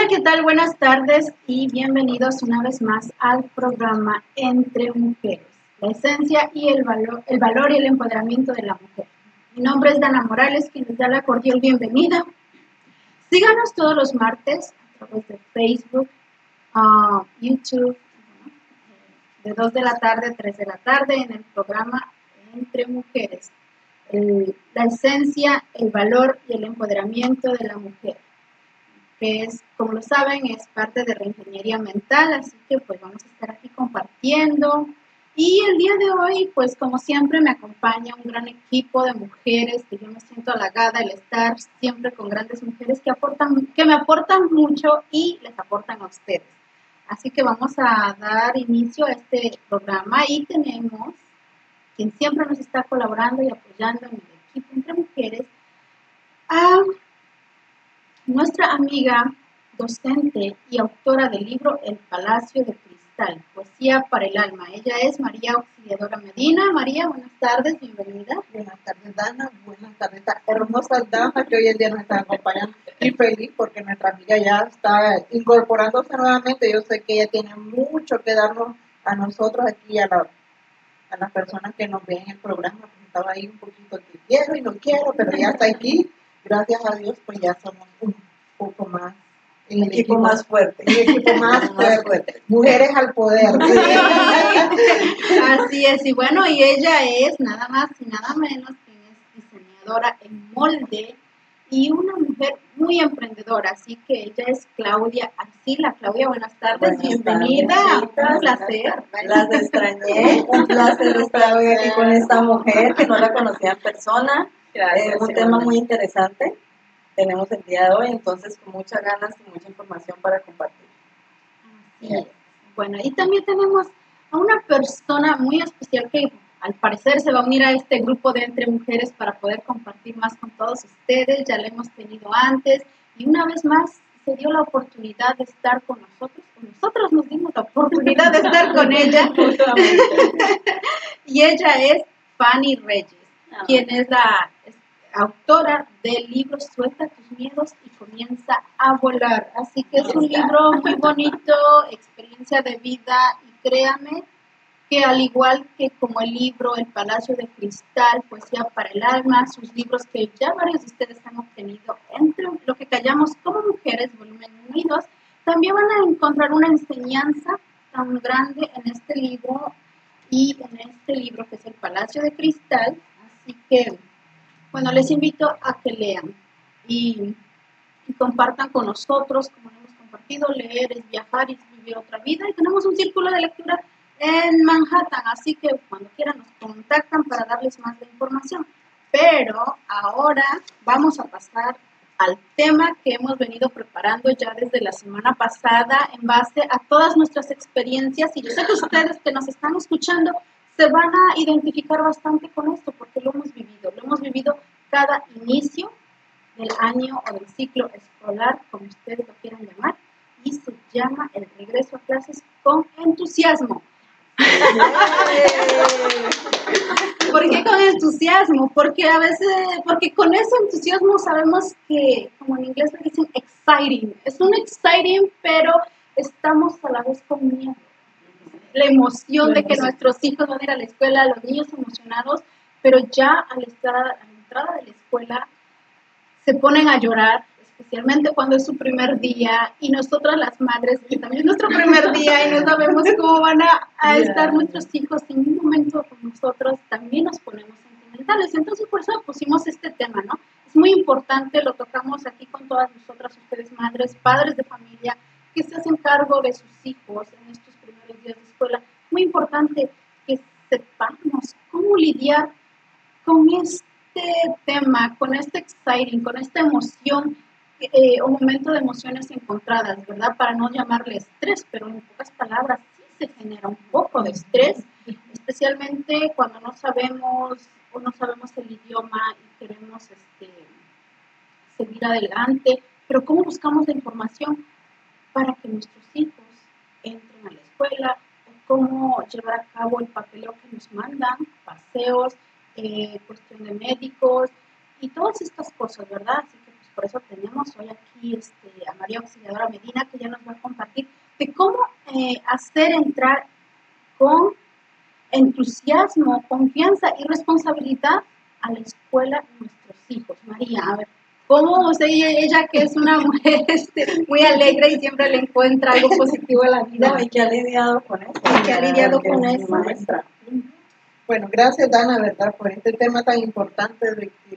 Hola, ¿qué tal? Buenas tardes y bienvenidos una vez más al programa Entre Mujeres, la esencia y el valor y el empoderamiento de la mujer. Mi nombre es Dana Morales, quien les da la cordial bienvenida. Síganos todos los martes a través de Facebook, YouTube, de 2 de la tarde a 3 de la tarde en el programa Entre Mujeres. La esencia, el valor y el empoderamiento de la mujer, que es, como lo saben, es parte de Reingeniería Mental, así que pues vamos a estar aquí compartiendo. Y el día de hoy, pues como siempre, me acompaña un gran equipo de mujeres, que yo me siento halagada el estar siempre con grandes mujeres que me aportan mucho y les aportan a ustedes. Así que vamos a dar inicio a este programa y tenemos quien siempre nos está colaborando y apoyando en el equipo Entre Mujeres, a nuestra amiga, docente y autora del libro El Palacio de Cristal, Poesía para el Alma. Ella es María Auxiliadora Medina. María, buenas tardes, bienvenida. Buenas tardes, Dana. Buenas tardes, esta hermosa dama que hoy en día nos están acompañando. Y feliz porque nuestra amiga ya está incorporándose nuevamente. Yo sé que ella tiene mucho que darnos a nosotros aquí, a las personas que nos ven en el programa. Pues estaba ahí un poquito que quiero y no quiero, pero ya está aquí. Gracias a Dios, pues ya somos un poco más. El equipo más fuerte. El equipo más fuerte. Mujeres al poder. Así es, y bueno, y ella es nada más y nada menos que es diseñadora en molde y una mujer muy emprendedora, así que ella es Claudia Arcila. Claudia, buenas tardes, bienvenida, un placer. Las extrañé, un placer estar hoy aquí con esta mujer que no la conocía en persona. Gracias, un tema muy interesante tenemos el día de hoy, entonces con muchas ganas y mucha información para compartir. Así es. Bueno, y también tenemos a una persona muy especial que al parecer se va a unir a este grupo de Entre Mujeres para poder compartir más con todos ustedes. Ya la hemos tenido antes y una vez más se dio la oportunidad de estar con nosotros, o nosotros nos dimos la oportunidad de estar con ella. Y ella es Fanny Reyes, quien es la autora del libro Suelta tus miedos y comienza a volar. Así que es un libro muy bonito, experiencia de vida, y créame que al igual que como el libro El Palacio de Cristal, Poesía para el Alma, sus libros que ya varios de ustedes han obtenido, Entre lo que callamos como mujeres, volumen 1 y 2, también van a encontrar una enseñanza tan grande en este libro y en este libro que es El Palacio de Cristal. Así que bueno, les invito a que lean y compartan con nosotros, como hemos compartido. Leer es viajar y vivir otra vida. Y tenemos un círculo de lectura en Manhattan, así que cuando quieran nos contactan para darles más de información. Pero ahora vamos a pasar al tema que hemos venido preparando ya desde la semana pasada en base a todas nuestras experiencias. Y yo sé que ustedes que nos están escuchando se van a identificar bastante con esto porque lo hemos vivido cada inicio del año o del ciclo escolar, como ustedes lo quieran llamar, y se llama el regreso a clases con entusiasmo. ¿Por qué con entusiasmo? Porque a veces, porque con ese entusiasmo sabemos que, como en inglés le dicen exciting, es un exciting, pero estamos a la vez con miedo. La emoción de que nuestros hijos van a ir a la escuela, los niños emocionados, pero ya a la entrada de la escuela se ponen a llorar, especialmente cuando es su primer día, y nosotras las madres, que también es nuestro primer día y no sabemos cómo van a estar nuestros hijos en un momento con nosotros, también nos ponemos sentimentales. Entonces por eso pusimos este tema, ¿no? Es muy importante, lo tocamos aquí con todas nosotras, ustedes madres, padres de familia, que se hacen cargo de sus hijos en estos primeros días de escuela. Muy importante que sepamos cómo lidiar con este tema, con este exciting, con esta emoción, un momento de emociones encontradas, ¿verdad? Para no llamarle estrés, pero en pocas palabras sí se genera un poco de estrés, especialmente cuando no sabemos o no sabemos el idioma y queremos seguir adelante, pero ¿cómo buscamos la información para que nuestros hijos entren a la escuela? ¿Cómo llevar a cabo el papeleo que nos mandan, paseos, cuestión de médicos y todas estas cosas, ¿verdad? Así que, pues, por por eso tenemos hoy aquí a María Auxiliadora Medina, que ya nos va a compartir de cómo hacer entrar con entusiasmo, confianza y responsabilidad a la escuela de nuestros hijos. María, a ver, ¿cómo usted y ella, que es una mujer muy alegre y siempre le encuentra algo positivo en la vida, y que ha lidiado con eso? que ha lidiado que con es mi eso? maestra. Bueno, gracias Dana, ¿verdad? Por este tema tan importante de que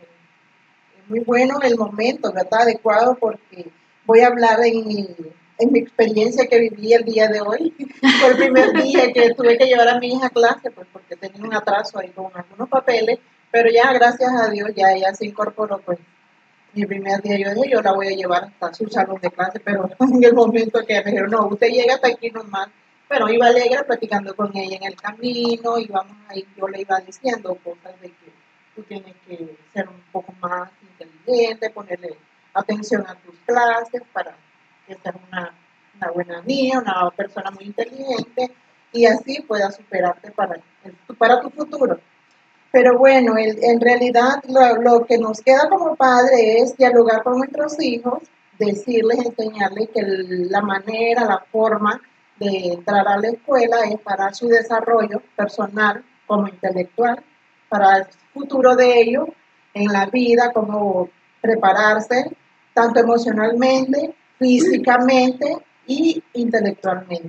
es muy bueno el momento, ¿verdad? Adecuado, porque voy a hablar en mi experiencia que viví el día de hoy. Fue el primer día que tuve que llevar a mi hija a clase, pues porque tenía un atraso ahí con algunos papeles, pero ya gracias a Dios ya ella se incorporó, pues mi primer día yo dije, yo la voy a llevar hasta su salón de clase, pero en el momento que me dijeron, no, usted llega hasta aquí nomás. Pero iba alegre platicando con ella en el camino, íbamos ahí, yo le iba diciendo cosas de que tú tienes que ser un poco más inteligente, ponerle atención a tus clases para que seas una buena niña, una persona muy inteligente y así puedas superarte para tu futuro. Pero bueno, en realidad lo que nos queda como padre es dialogar con nuestros hijos, decirles, enseñarles que la manera, la forma de entrar a la escuela es para su desarrollo personal como intelectual, para el futuro de ellos en la vida, como prepararse tanto emocionalmente, físicamente y intelectualmente.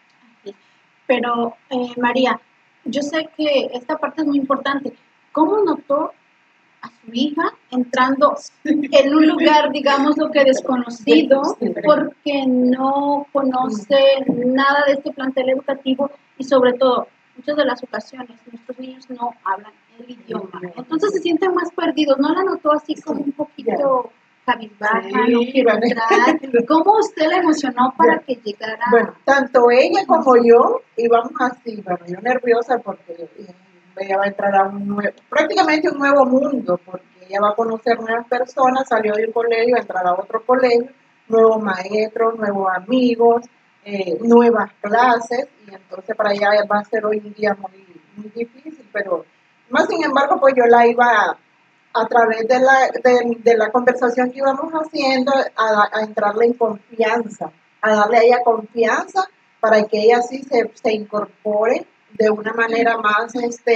Pero, María, yo sé que esta parte es muy importante. ¿Cómo notó a su hija entrando en un lugar, digamos, lo que desconocido, porque no conoce nada de este plantel educativo y sobre todo, muchas de las ocasiones nuestros niños no hablan el idioma, entonces se sienten más perdidos? ¿No la notó así como un poquito cabizbaja, no quiero entrar? ¿Cómo usted la emocionó para que llegara? Bueno, tanto ella como yo íbamos así, bueno, yo nerviosa porque ella va a entrar a prácticamente un nuevo mundo, porque ella va a conocer nuevas personas, salió de un colegio, entrar a otro colegio, nuevos maestros, nuevos amigos, nuevas clases, y entonces para ella va a ser hoy un día muy difícil, pero más sin embargo, pues yo la iba a través de la conversación que íbamos haciendo a entrarle en confianza, a darle a ella confianza para que ella sí se incorpore de una manera más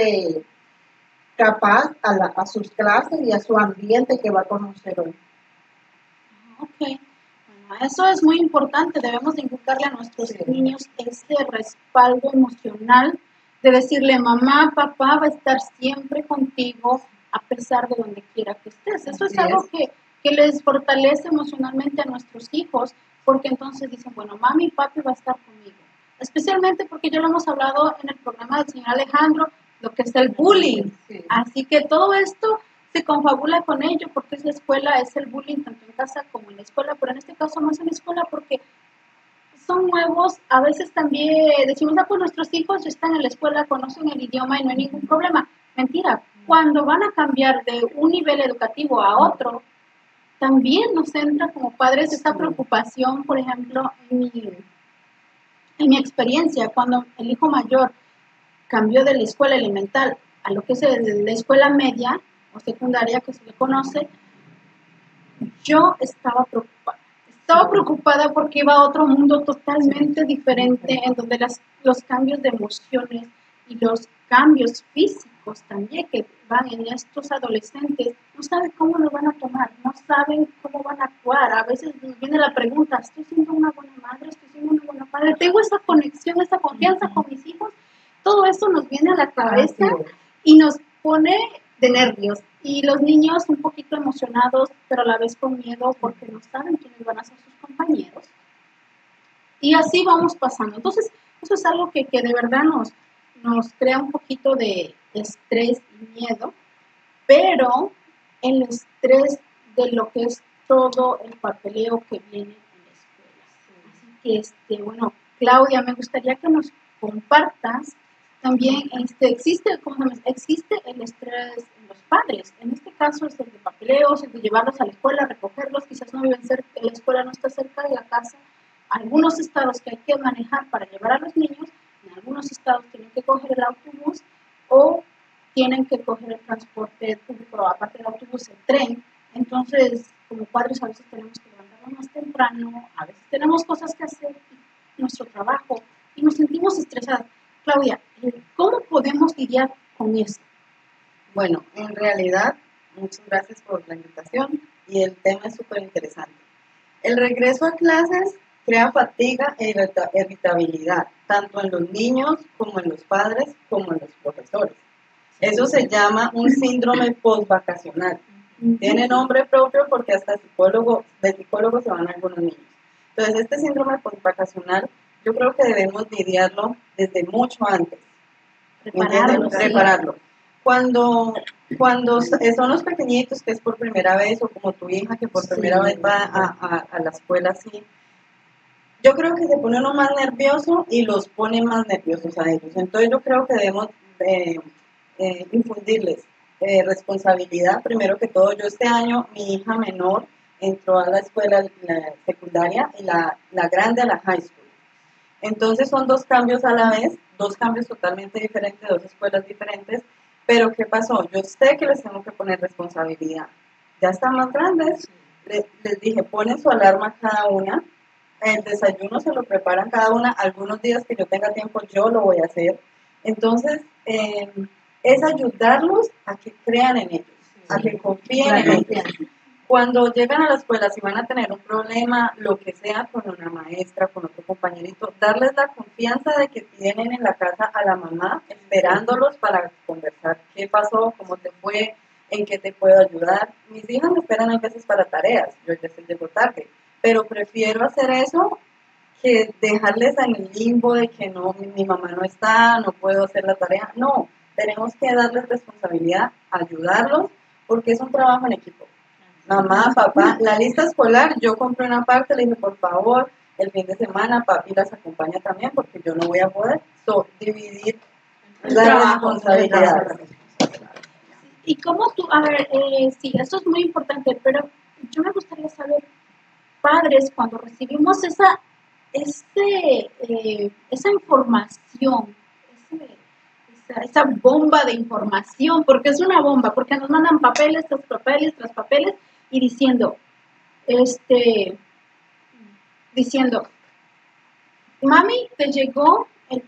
capaz a sus clases y a su ambiente que va a conocer hoy. Ok, bueno, eso es muy importante. Debemos de inculcarle a nuestros niños ese respaldo emocional de decirle, mamá, papá va a estar siempre contigo a pesar de donde quiera que estés. Eso es algo que les fortalece emocionalmente a nuestros hijos, porque entonces dicen, bueno, mami y papi va a estar conmigo. Especialmente porque ya lo hemos hablado en el programa del señor Alejandro, lo que es el bullying. Sí. Así que todo esto se confabula con ello, porque es la escuela, es el bullying tanto en casa como en la escuela, pero en este caso más en la escuela porque son nuevos. A veces también decimos, pues nuestros hijos ya están en la escuela, conocen el idioma y no hay ningún problema. Mentira, cuando van a cambiar de un nivel educativo a otro, también nos entra como padres esta preocupación. Por ejemplo, en mi experiencia, cuando el hijo mayor cambió de la escuela elemental a lo que es la escuela media o secundaria que se le conoce, yo estaba preocupada. Estaba preocupada porque iba a otro mundo totalmente diferente, en donde los cambios de emociones y los cambios físicos también que van en estos adolescentes, no saben cómo lo van a tomar, no saben cómo van a actuar. A veces nos viene la pregunta, ¿estoy siendo una buena madre? ¿Estoy siendo una buena padre? ¿Tengo esa conexión, esa confianza con mis hijos? Todo eso nos viene a la cabeza y nos pone de nervios. Y los niños un poquito emocionados, pero a la vez con miedo porque no saben quiénes van a ser sus compañeros. Y así vamos pasando. Entonces, eso es algo que de verdad nos crea un poquito de estrés y miedo, pero el estrés de lo que es todo el papeleo que viene en la escuela. Así que, bueno, Claudia, me gustaría que nos compartas también, existe el estrés en los padres. En este caso es el de papeleos, el de llevarlos a la escuela, recogerlos, quizás no viven cerca, la escuela no está cerca de la casa. Algunos estados que hay que manejar para llevar a los niños, en algunos estados tienen que coger el autobús o tienen que coger el transporte público, aparte del autobús, el tren. Entonces, como padres a veces tenemos que levantarnos más temprano, a veces tenemos cosas que hacer, nuestro trabajo, y nos sentimos estresadas. Claudia, ¿cómo podemos lidiar con eso? Bueno, en realidad, muchas gracias por la invitación y el tema es súper interesante. El regreso a clases crea fatiga e irritabilidad, tanto en los niños como en los padres, como en los profesores. Eso se llama un síndrome postvacacional. Tiene nombre propio porque hasta de psicólogo se van algunos niños. Entonces, este síndrome postvacacional, yo creo que debemos lidiarlo desde mucho antes. Prepararlo. Cuando son los pequeñitos, que es por primera vez, o como tu hija, que por primera vez va a la escuela así, yo creo que se pone uno más nervioso y los pone más nerviosos a ellos. Entonces, yo creo que debemos infundirles responsabilidad. Primero que todo, yo este año, mi hija menor entró a la escuela secundaria y la grande a la high school. Entonces son dos cambios a la vez, dos cambios totalmente diferentes, dos escuelas diferentes, pero ¿qué pasó? Yo sé que les tengo que poner responsabilidad. Ya están más grandes, les dije, ponen su alarma cada una, el desayuno se lo preparan cada una, algunos días que yo tenga tiempo yo lo voy a hacer. Entonces, es ayudarlos a que crean en ellos, a que confíen en ellos. Cuando llegan a la escuela, si van a tener un problema, lo que sea, con una maestra, con otro compañerito, darles la confianza de que tienen en la casa a la mamá esperándolos para conversar qué pasó, cómo te fue, en qué te puedo ayudar. Mis hijas me esperan a veces para tareas, yo ya sé llego tarde, pero prefiero hacer eso que dejarles en el limbo de que no, mi mamá no está, no puedo hacer la tarea. No, tenemos que darles responsabilidad, ayudarlos, porque es un trabajo en equipo. Mamá, papá, la lista escolar, yo compré una parte, le dije, por favor, el fin de semana, papi las acompaña también, porque yo no voy a poder dividir la responsabilidad. Y cómo tú, a ver, sí, eso es muy importante, pero yo me gustaría saber, padres, cuando recibimos esa información, esa bomba de información, porque es una bomba, porque nos mandan papeles tras papeles tras papeles y diciendo, mami, te llegó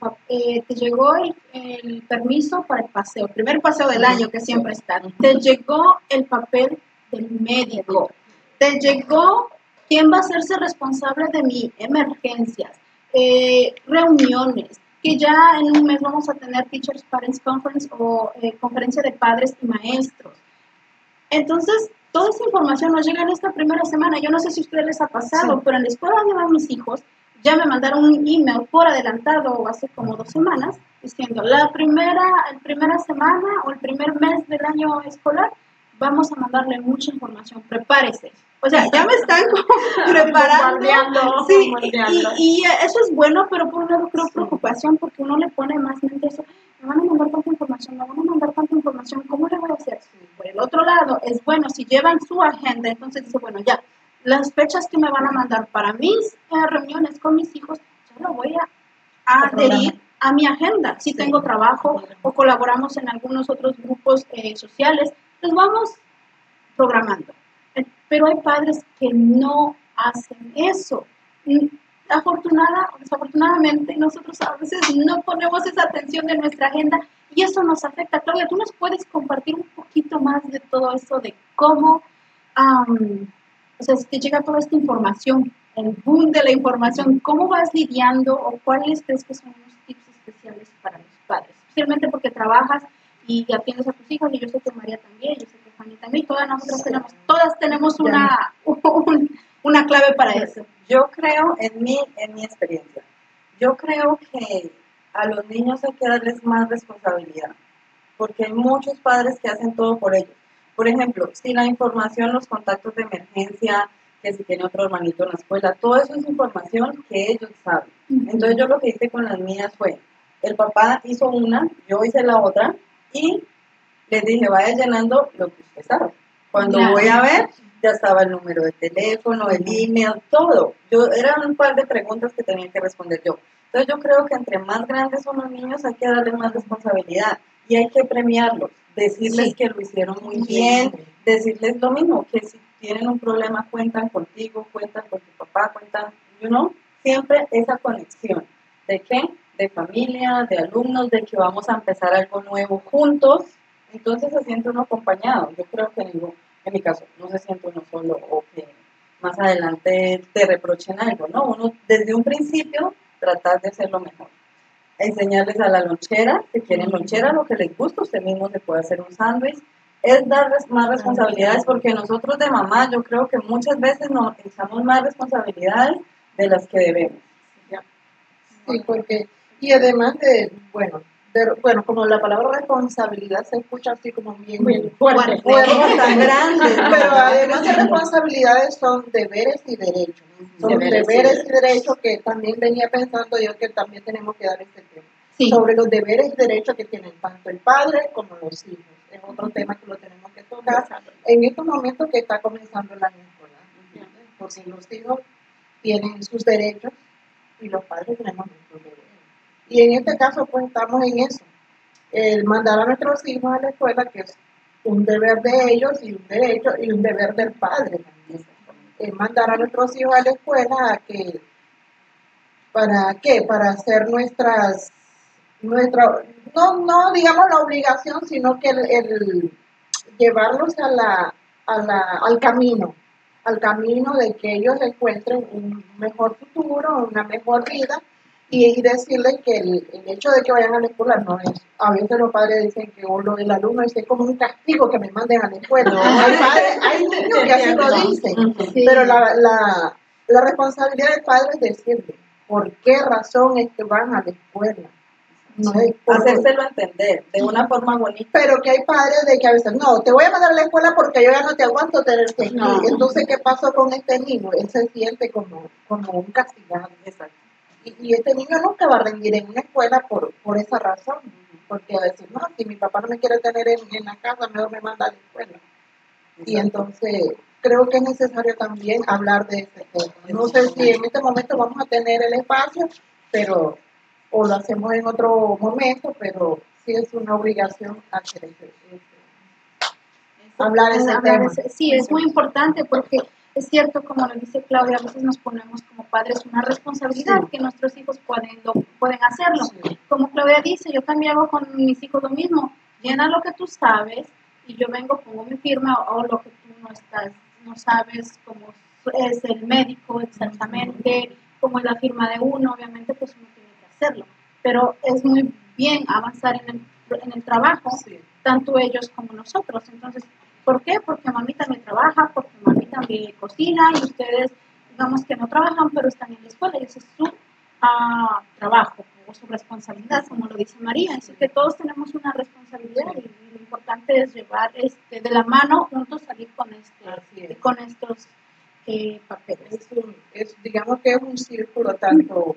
el permiso para el paseo, el primer paseo del año que siempre está, te llegó el papel del médico, te llegó quién va a hacerse responsable de mis emergencias, reuniones, que ya en un mes vamos a tener Teachers Parents Conference o conferencia de padres y maestros. Entonces, toda esa información nos llega en esta primera semana. Yo no sé si a ustedes les ha pasado, pero en la escuela donde van mis hijos, ya me mandaron un email por adelantado hace como 2 semanas, diciendo, la primera semana o el primer mes del año escolar, vamos a mandarle mucha información, prepárese. O sea, ya me están como preparando. Sí, y eso es bueno, pero por un lado creo preocupación, porque uno le pone más mente eso. Me van a mandar tanta información, ¿cómo le voy a hacer? Por el otro lado, es bueno, si llevan su agenda, entonces dice, bueno, ya, las fechas que me van a mandar para mis reuniones con mis hijos, yo lo voy a adherir a mi agenda. Si tengo trabajo o colaboramos en algunos otros grupos sociales, los vamos programando. Pero hay padres que no hacen eso. Desafortunadamente, nosotros a veces no ponemos esa atención en nuestra agenda y eso nos afecta. Claudia, ¿tú nos puedes compartir un poquito más de todo eso, de cómo, o sea, si te llega toda esta información, el boom de la información, cómo vas lidiando o cuáles crees que son los tips especiales para los padres? Especialmente porque trabajas y atiendes a tus hijos, y yo sé que María también, yo sé que Fanny también, todas tenemos una clave para eso. Yo creo, en mi experiencia, yo creo que a los niños hay que darles más responsabilidad, porque hay muchos padres que hacen todo por ellos. Por ejemplo, si la información, los contactos de emergencia, que si tiene otro hermanito en la escuela, todo eso es información que ellos saben. Entonces yo lo que hice con las mías fue, el papá hizo una, yo hice la otra, y les dije, vaya llenando lo que usted sabe. Cuando voy a ver, ya estaba el número de teléfono, el email, todo. Eran un par de preguntas que tenía que responder yo. Entonces yo creo que entre más grandes son los niños, hay que darles más responsabilidad y hay que premiarlos, decirles que lo hicieron muy bien, decirles lo mismo, que si tienen un problema, cuentan contigo, cuentan con tu papá, cuentan, siempre esa conexión. ¿De qué? De familia, de alumnos, de que vamos a empezar algo nuevo juntos. Entonces se siente uno acompañado. Yo creo que en mi caso no se siente uno solo o que más adelante te reprochen algo, ¿no? Uno desde un principio tratar de hacerlo mejor. Enseñarles a la lonchera, si quieren lonchera, lo que les gusta, usted mismo se puede hacer un sándwich. Es darles más responsabilidades porque nosotros de mamá yo creo que muchas veces nos echamos más responsabilidades de las que debemos. Sí, porque, y además bueno, como la palabra responsabilidad se escucha así como bien fuerte, tan grande, pero además de responsabilidades son deberes y derechos. Son deberes y derechos que también venía pensando yo que también tenemos que dar este tema. Sí. Sobre los deberes y derechos que tienen tanto el padre como los hijos. Es otro tema que lo tenemos que tocar en estos momentos que está comenzando el año escolar. Porque los hijos tienen sus derechos y los padres tenemos nuestros deberes. Y en este caso, pues estamos en eso. El mandar a nuestros hijos a la escuela, que es un deber de ellos y un derecho y un deber del padre también. Mandar a nuestros hijos a la escuela a que, ¿para qué? Para hacer no digamos la obligación, sino que el llevarlos al camino de que ellos encuentren un mejor futuro, una mejor vida, y decirles que el hecho de que vayan a la escuela no es, a veces los padres dicen que o lo del alumno es como un castigo que me manden a la escuela. No, hay niños que así lo dicen, sí. Pero la responsabilidad del padre es decirle por qué razón es que van a la escuela. No es hacérselo entender de una forma bonita. Pero que hay padres de que a veces, no, te voy a mandar a la escuela porque yo ya no te aguanto tenerte aquí. No. Entonces, ¿qué pasó con este niño? Él se siente como un castigado. Exacto. Y este niño nunca va a rendir en una escuela por esa razón. Porque a veces, no, si mi papá no me quiere tener en la casa, mejor me manda a la escuela. Exacto. Y entonces, creo que es necesario también hablar de este tema. No sé si en este momento vamos a tener el espacio, pero o lo hacemos en otro momento, pero sí es una obligación hacer hablar ese tema. Sí, es muy importante porque es cierto, como lo dice Claudia, a veces nos ponemos como padres una responsabilidad que nuestros hijos pueden hacerlo. Sí. Como Claudia dice, yo también hago con mis hijos lo mismo. Llena lo que tú sabes y yo vengo, pongo mi firma o lo que tú no sabes, como es el médico exactamente, como es la firma de uno, obviamente pues uno tiene que hacerlo. Pero es muy bien avanzar en el trabajo, sí. Tanto ellos como nosotros. Entonces, ¿por qué? Porque mami también trabaja, porque mami también cocina y ustedes, digamos que no trabajan, pero están en la escuela y ese es su trabajo o su responsabilidad, como lo dice María. Así que todos tenemos una responsabilidad y lo importante es llevar de la mano juntos salir con estos papeles. Digamos que es un círculo tanto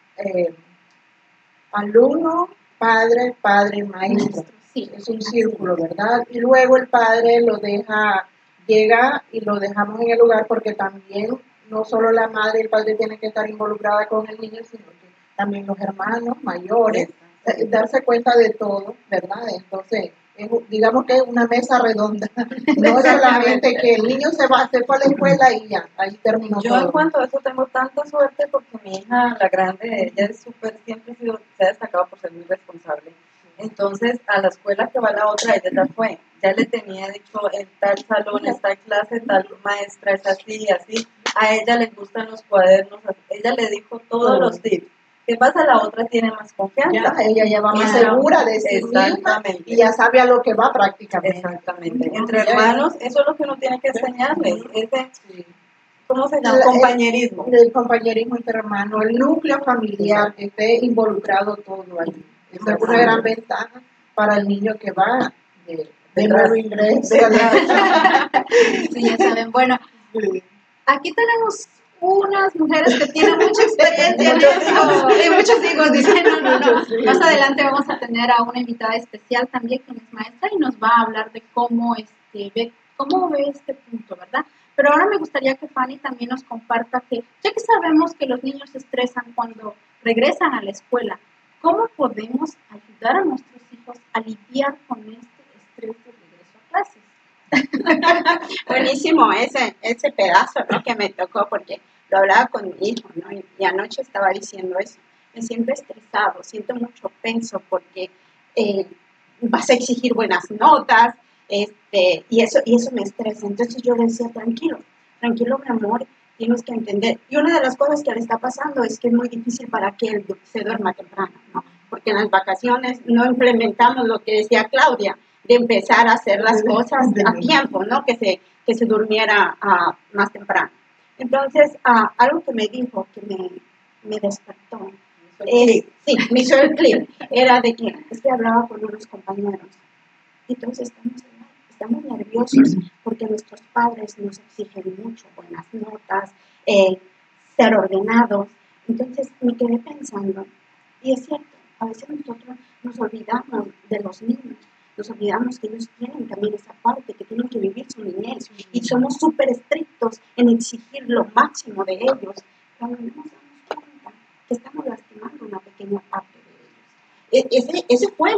alumno, padre, maestro. Sí, es un círculo, ¿verdad? Y luego el padre llega y lo dejamos en el lugar porque también no solo la madre y el padre tienen que estar involucradas con el niño, sino que también los hermanos mayores, darse cuenta de todo, ¿verdad? Entonces, digamos que es una mesa redonda, no es solamente que el niño se fue a la escuela y ya, ahí terminó Yo todo. En cuanto a eso tengo tanta suerte porque mi hija, la grande, ella es siempre se ha destacado por ser muy responsable. Entonces, a la escuela que va la otra, ella ya fue, ya le tenía dicho en tal salón, en tal clase, tal maestra, es así y así. A ella le gustan los cuadernos, ella le dijo todos los tips. ¿Qué pasa? La otra tiene más confianza. Ella ya va más segura de sí misma y ya sabe a lo que va prácticamente. Exactamente. Entre hermanos, eso es lo que uno tiene que enseñarles. ¿Cómo se llama? Compañerismo. El compañerismo entre hermanos, el núcleo familiar, que esté involucrado todo ahí. Esa es una gran ventaja para el niño que va de nuevo ingreso. Sí, ya saben. Bueno, aquí tenemos unas mujeres que tienen mucha experiencia en eso, y muchos hijos, dicen, no. Más adelante vamos a tener a una invitada especial también, que es maestra, y nos va a hablar de cómo ve este punto, ¿verdad? Pero ahora me gustaría que Fanny también nos comparta que, ya que sabemos que los niños se estresan cuando regresan a la escuela, ¿cómo podemos ayudar a nuestros hijos a lidiar con este estrés de regreso a clases? Buenísimo ese pedazo, ¿no? Que me tocó porque lo hablaba con mi hijo, ¿no? Y anoche estaba diciendo eso. Me siento estresado, siento mucho peso porque vas a exigir buenas notas, y eso me estresa. Entonces yo le decía, tranquilo, mi amor, tienes que entender. Y una de las cosas que le está pasando es que es muy difícil para que él se duerma temprano, ¿no? Porque en las vacaciones no implementamos lo que decía Claudia, de empezar a hacer las cosas a tiempo, ¿no? Que se durmiera más temprano. Entonces, algo que me dijo, que me despertó, sí, me hizo el clip, era de que hablaba con unos compañeros. Entonces estamos nerviosos porque nuestros padres nos exigen mucho, buenas notas, ser ordenados. Entonces me quedé pensando, y es cierto, a veces nosotros nos olvidamos de los niños, nos olvidamos que ellos tienen también esa parte, que tienen que vivir su niñez, y somos súper estrictos en exigir lo máximo de ellos, cuando no nos damos cuenta que estamos lastimando una pequeña parte de ellos. Ese fue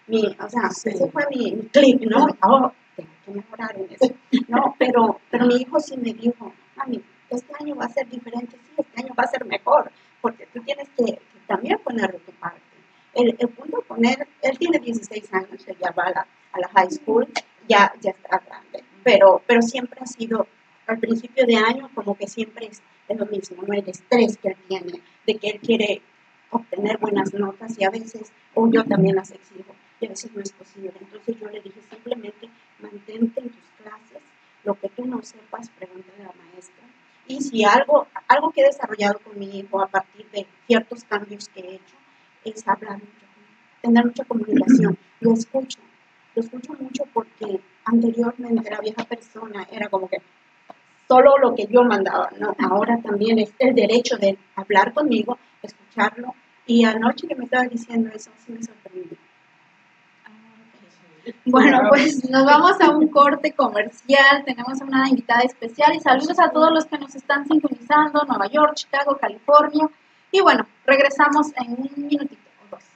ese fue mi clip, ¿no? Oh, tengo que mejorar en eso. No, pero mi hijo sí me dijo, mami, este año va a ser diferente, sí, este año va a ser mejor, porque tú tienes que también poner de tu parte. El punto con él tiene 16 años, él ya va a la high school, ya está grande, pero siempre ha sido, al principio de año, como que siempre es lo mismo, ¿no? El estrés que él tiene, de que él quiere obtener buenas notas y a veces, o yo también las exijo, y a veces no es posible. Entonces yo le dije, simplemente mantente en tus clases, lo que tú no sepas, pregúntale a la maestra. Y si algo que he desarrollado con mi hijo a partir de ciertos cambios que he hecho, es hablar mucho, tener mucha comunicación. Lo escucho mucho porque anteriormente la vieja persona era como que solo lo que yo mandaba, ¿no? Ahora también es el derecho de hablar conmigo, escucharlo, y anoche que me estaba diciendo eso, sí me sorprendió. Bueno, pues nos vamos a un corte comercial, tenemos una invitada especial y saludos a todos los que nos están sintonizando, Nueva York, Chicago, California, y bueno, regresamos en un minutito o dos.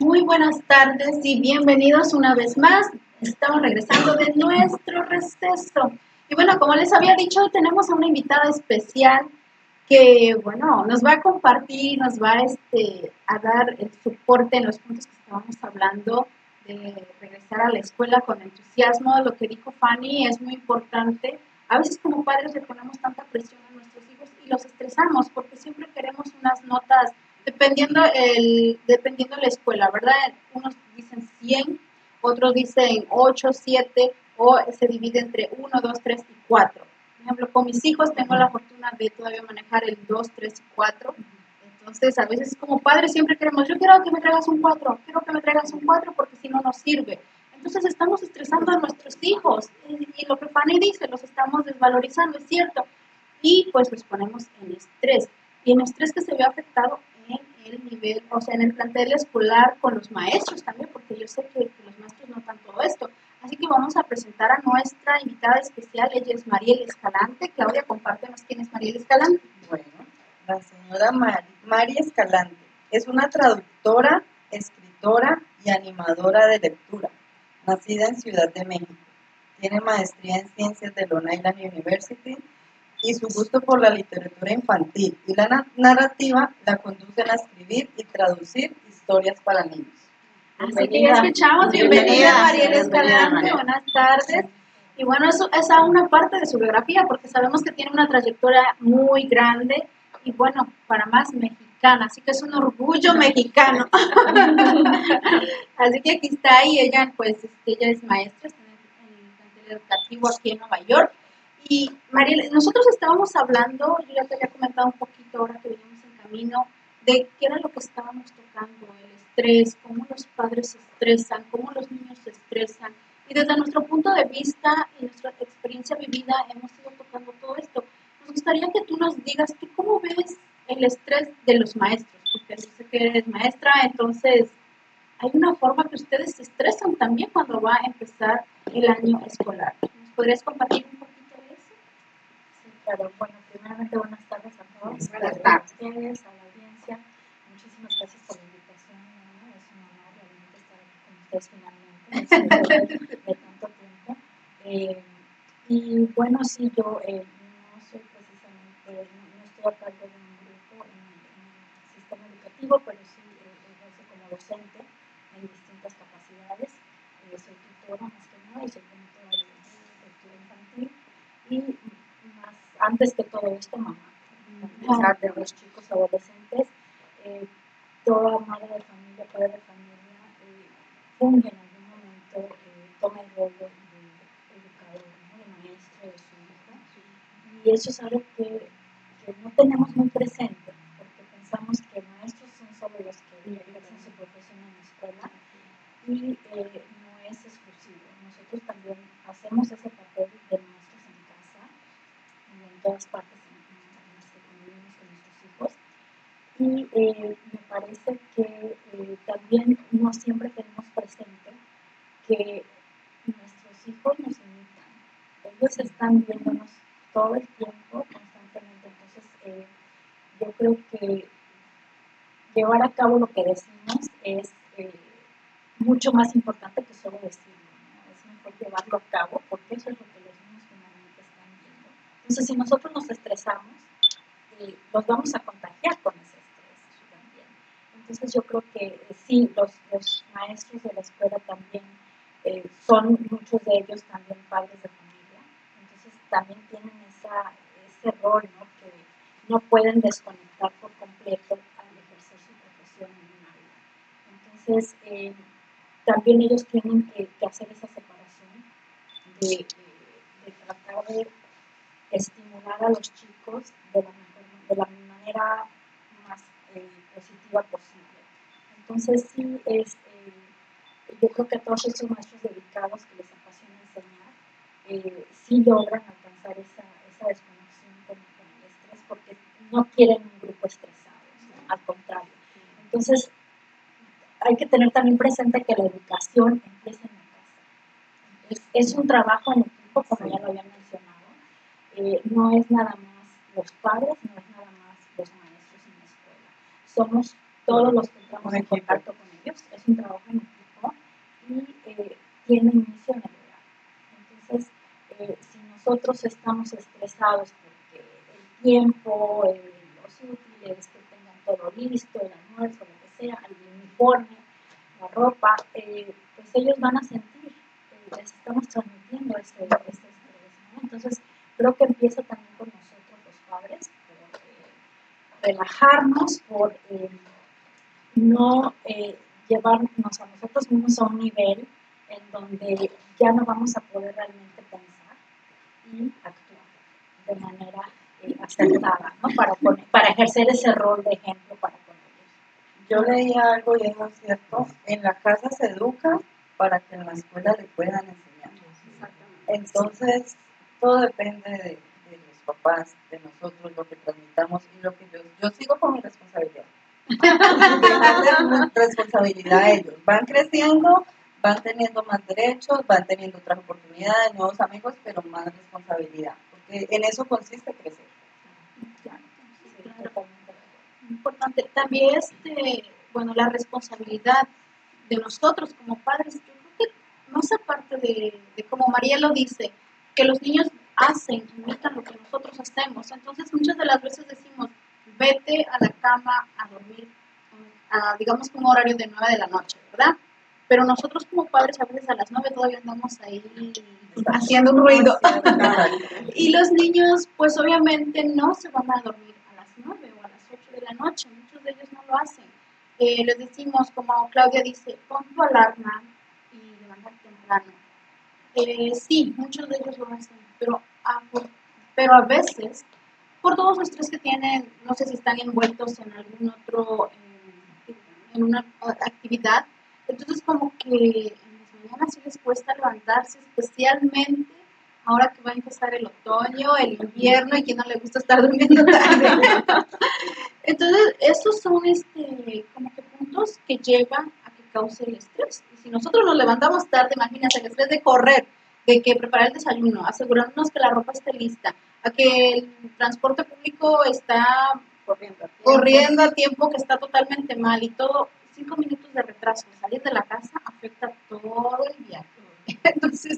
Muy buenas tardes y bienvenidos una vez más. Estamos regresando de nuestro receso. Y bueno, como les había dicho, hoy tenemos a una invitada especial que, bueno, nos va a compartir, nos va a dar el soporte en los puntos que estábamos hablando de regresar a la escuela con entusiasmo. Lo que dijo Fanny es muy importante. A veces como padres le ponemos tanta presión a nuestros hijos y los estresamos porque siempre queremos unas notas dependiendo la escuela, ¿verdad? Unos dicen 100, otros dicen 8, 7 o se divide entre 1, 2, 3 y 4. Por ejemplo, con mis hijos tengo la fortuna de todavía manejar el 2, 3 y 4. Entonces, a veces como padres siempre queremos, yo quiero que me traigas un 4, quiero que me traigas un 4 porque si no nos sirve. Entonces estamos estresando a nuestros hijos y lo que Fanny dice, los estamos desvalorizando, es cierto, y pues los ponemos en estrés. Y en estrés que se ve afectado en el nivel, o sea, en el plantel escolar con los maestros también, porque yo sé que los maestros notan todo esto. Así que vamos a presentar a nuestra invitada especial, ella es Mariel Escalante. Claudia, compártenos quién es Mariel Escalante. Bueno, la señora Mari Escalante es una traductora, escritora y animadora de lectura, nacida en Ciudad de México. Tiene maestría en Ciencias de Long Island University y su gusto por la literatura infantil y la narrativa la conducen a escribir y traducir historias para niños. Así que ya escuchamos, bienvenida Mariel Escalante, buenas tardes. Y bueno, eso es a una parte de su biografía, porque sabemos que tiene una trayectoria muy grande y bueno, para más mexicana, así que es un orgullo mexicano. Así que aquí está y ella, pues, ella es maestra, está en el plantel educativo aquí en Nueva York. Y Mariel, nosotros estábamos hablando, yo ya te había comentado un poquito ahora que venimos en camino, de qué era lo que estábamos tocando, el estrés, cómo los padres se estresan, cómo los niños se estresan. Y desde nuestro punto de vista y nuestra experiencia vivida hemos ido tocando todo esto. Nos gustaría que tú nos digas que cómo ves el estrés de los maestros, porque yo sé que eres maestra, entonces hay una forma que ustedes se estresan también cuando va a empezar el año escolar. ¿Nos podrías compartir un poquito de eso? Sí, claro. Bueno, primeramente buenas tardes a todos. Buenas tardes. A ustedes, a la audiencia. Muchísimas gracias por la invitación. Es un honor realmente estar aquí con ustedes finalmente, después de tanto tiempo. Y bueno, sí, yo no soy precisamente, no estoy a cargo de un grupo en el sistema educativo, pero sí ejerzo como docente en distintas capacidades. Soy tutora más que nada y soy promotora de lectura infantil. Y más, antes que todo esto, mamá, a pesar de los chicos adolescentes, toda madre de familia, padre de familia, funge en algún momento, toma el rol de educador, ¿no? De maestro de su hijo. Y eso es algo que no tenemos muy presente, porque pensamos que maestros son solo los que ejercen su profesión en la escuela, y no es exclusivo. Nosotros también hacemos ese papel de maestros en casa y en todas partes en las que convivimos con nuestros hijos. Y me parece que también no siempre tenemos presente que nuestros hijos nos imitan. Ellos están viéndonos todo el tiempo, constantemente. Entonces, yo creo que llevar a cabo lo que decimos es mucho más importante que solo decirlo, ¿no? Es mejor llevarlo a cabo porque eso es lo que los niños finalmente están viendo. Entonces, si nosotros nos estresamos, los vamos a contagiar con ese estrés también. Entonces, yo creo que sí, los maestros de la escuela también son muchos de ellos también padres de familia. Entonces, también tienen ese rol, ¿no? Que no pueden desconectar por completo al ejercer su profesión en un aula. Entonces, también ellos tienen que hacer esa separación de tratar de estimular a los chicos de la manera más positiva posible. Entonces, sí, yo creo que todos estos maestros dedicados que les apasiona enseñar, sí logran alcanzar esa desconexión con el estrés, porque no quieren un grupo estresado, ¿no? Al contrario. Entonces, hay que tener también presente que la educación empieza en la casa. Es un trabajo en equipo, como ya lo había mencionado. No es nada más los padres, no es nada más los maestros en la escuela. Somos todos los que entramos en contacto con ellos. Es un trabajo en equipo y tiene inicio en el hogar. Entonces, si nosotros estamos estresados porque el tiempo, los útiles, que tengan todo listo, el almuerzo, lo que sea, el uniforme, la ropa, pues ellos van a sentir, les estamos transmitiendo este estrés, ¿no? Entonces, creo que empieza también con nosotros los padres, por relajarnos, por no llevarnos a nosotros mismos a un nivel en donde ya no vamos a poder realmente pensar y actuar de manera acertada, ¿no? Para ejercer ese rol de ejemplo para con ellos. Yo leía algo y es muy cierto, en la casa se educa para que en la escuela le puedan enseñar. Entonces, todo depende de los papás, de nosotros, lo que transmitamos y lo que yo sigo con mi responsabilidad. Dejarles responsabilidad a ellos. Van creciendo, van teniendo más derechos, van teniendo otras oportunidades, nuevos amigos, pero más responsabilidad. Porque en eso consiste crecer. Claro. Importante. También bueno, la responsabilidad de nosotros como padres, yo creo que no es aparte de como María lo dice, que los niños hacen, imitan lo que nosotros hacemos. Entonces muchas de las veces decimos, vete a la cama a dormir, digamos que un horario de 9 de la noche, ¿verdad? Pero nosotros como padres a veces a las 9 todavía andamos ahí haciendo un ruido. Y los niños pues obviamente no se van a dormir a las 9 o a las 8 de la noche, muchos de ellos no lo hacen. Les decimos, como Claudia dice, pon tu alarma y levántate temprano. Sí, muchos de ellos lo hacen, pero a veces, por todos los estrés que tienen, no sé si están envueltos en algún otro, en una actividad, entonces como que en las mañanas sí les cuesta levantarse, especialmente ahora que va a empezar el otoño, el invierno, y que no le gusta estar durmiendo tarde. Entonces, esos son como que puntos que llevan a que cause el estrés. Y si nosotros nos levantamos tarde, imagínense el estrés de correr, de que preparar el desayuno, asegurarnos que la ropa esté lista, a que el transporte público está corriendo a tiempo, que está totalmente mal y todo, 5 minutos de retraso, salir de la casa afecta todo el viaje. Entonces,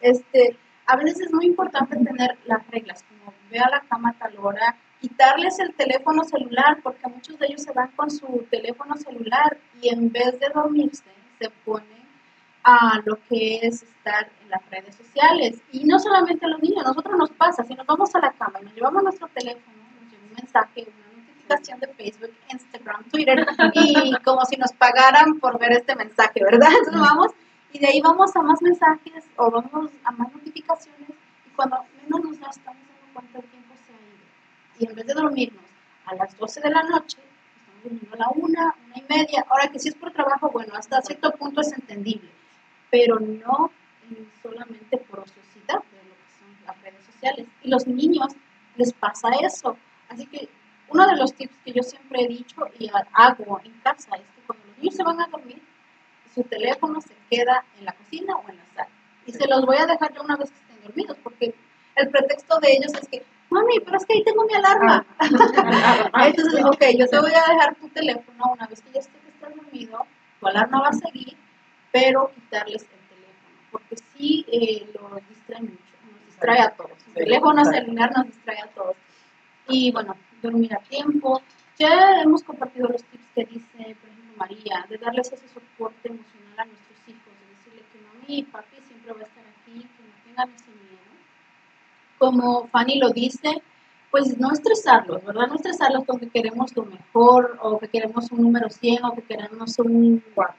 a veces es muy importante tener las reglas, como ve a la cama a tal hora, quitarles el teléfono celular, porque muchos de ellos se van con su teléfono celular y en vez de dormirse, se ponen a lo que es estar en las redes sociales. Y no solamente a los niños, a nosotros nos pasa, si nos vamos a la cama y nos llevamos nuestro teléfono, nos llega un mensaje, una notificación de Facebook, Instagram, Twitter, y como si nos pagaran por ver este mensaje, ¿verdad? Entonces vamos, y de ahí vamos a más mensajes o vamos a más notificaciones, y cuando menos nos estamos dando cuenta el tiempo se ha ido. Y en vez de dormirnos a las 12 de la noche, estamos durmiendo a la 1:30. Ahora que si es por trabajo, bueno, hasta cierto punto es entendible, pero no solamente por ociosidad de lo que son las redes sociales. Y los niños les pasa eso. Así que uno de los tips que yo siempre he dicho y hago en casa es que cuando los niños se van a dormir, su teléfono se queda en la cocina o en la sala. Y se los voy a dejar yo una vez que estén dormidos, porque el pretexto de ellos es que, mami, pero es que ahí tengo mi alarma. Entonces, ok, yo te voy a dejar tu teléfono una vez que ya estés dormido, tu alarma va a seguir, pero quitarles el teléfono, porque sí lo distrae mucho, nos distrae a todos. El teléfono celular nos distrae a todos. Y bueno, dormir a tiempo. Ya hemos compartido los tips que dice, por ejemplo, María, de darles ese soporte emocional a nuestros hijos, de decirle que mami y papi siempre va a estar aquí, que no tengan ese miedo. Como Fanny lo dice, pues no estresarlos, ¿verdad? No estresarlos con que queremos lo mejor, o que queremos un número 100, o que queremos un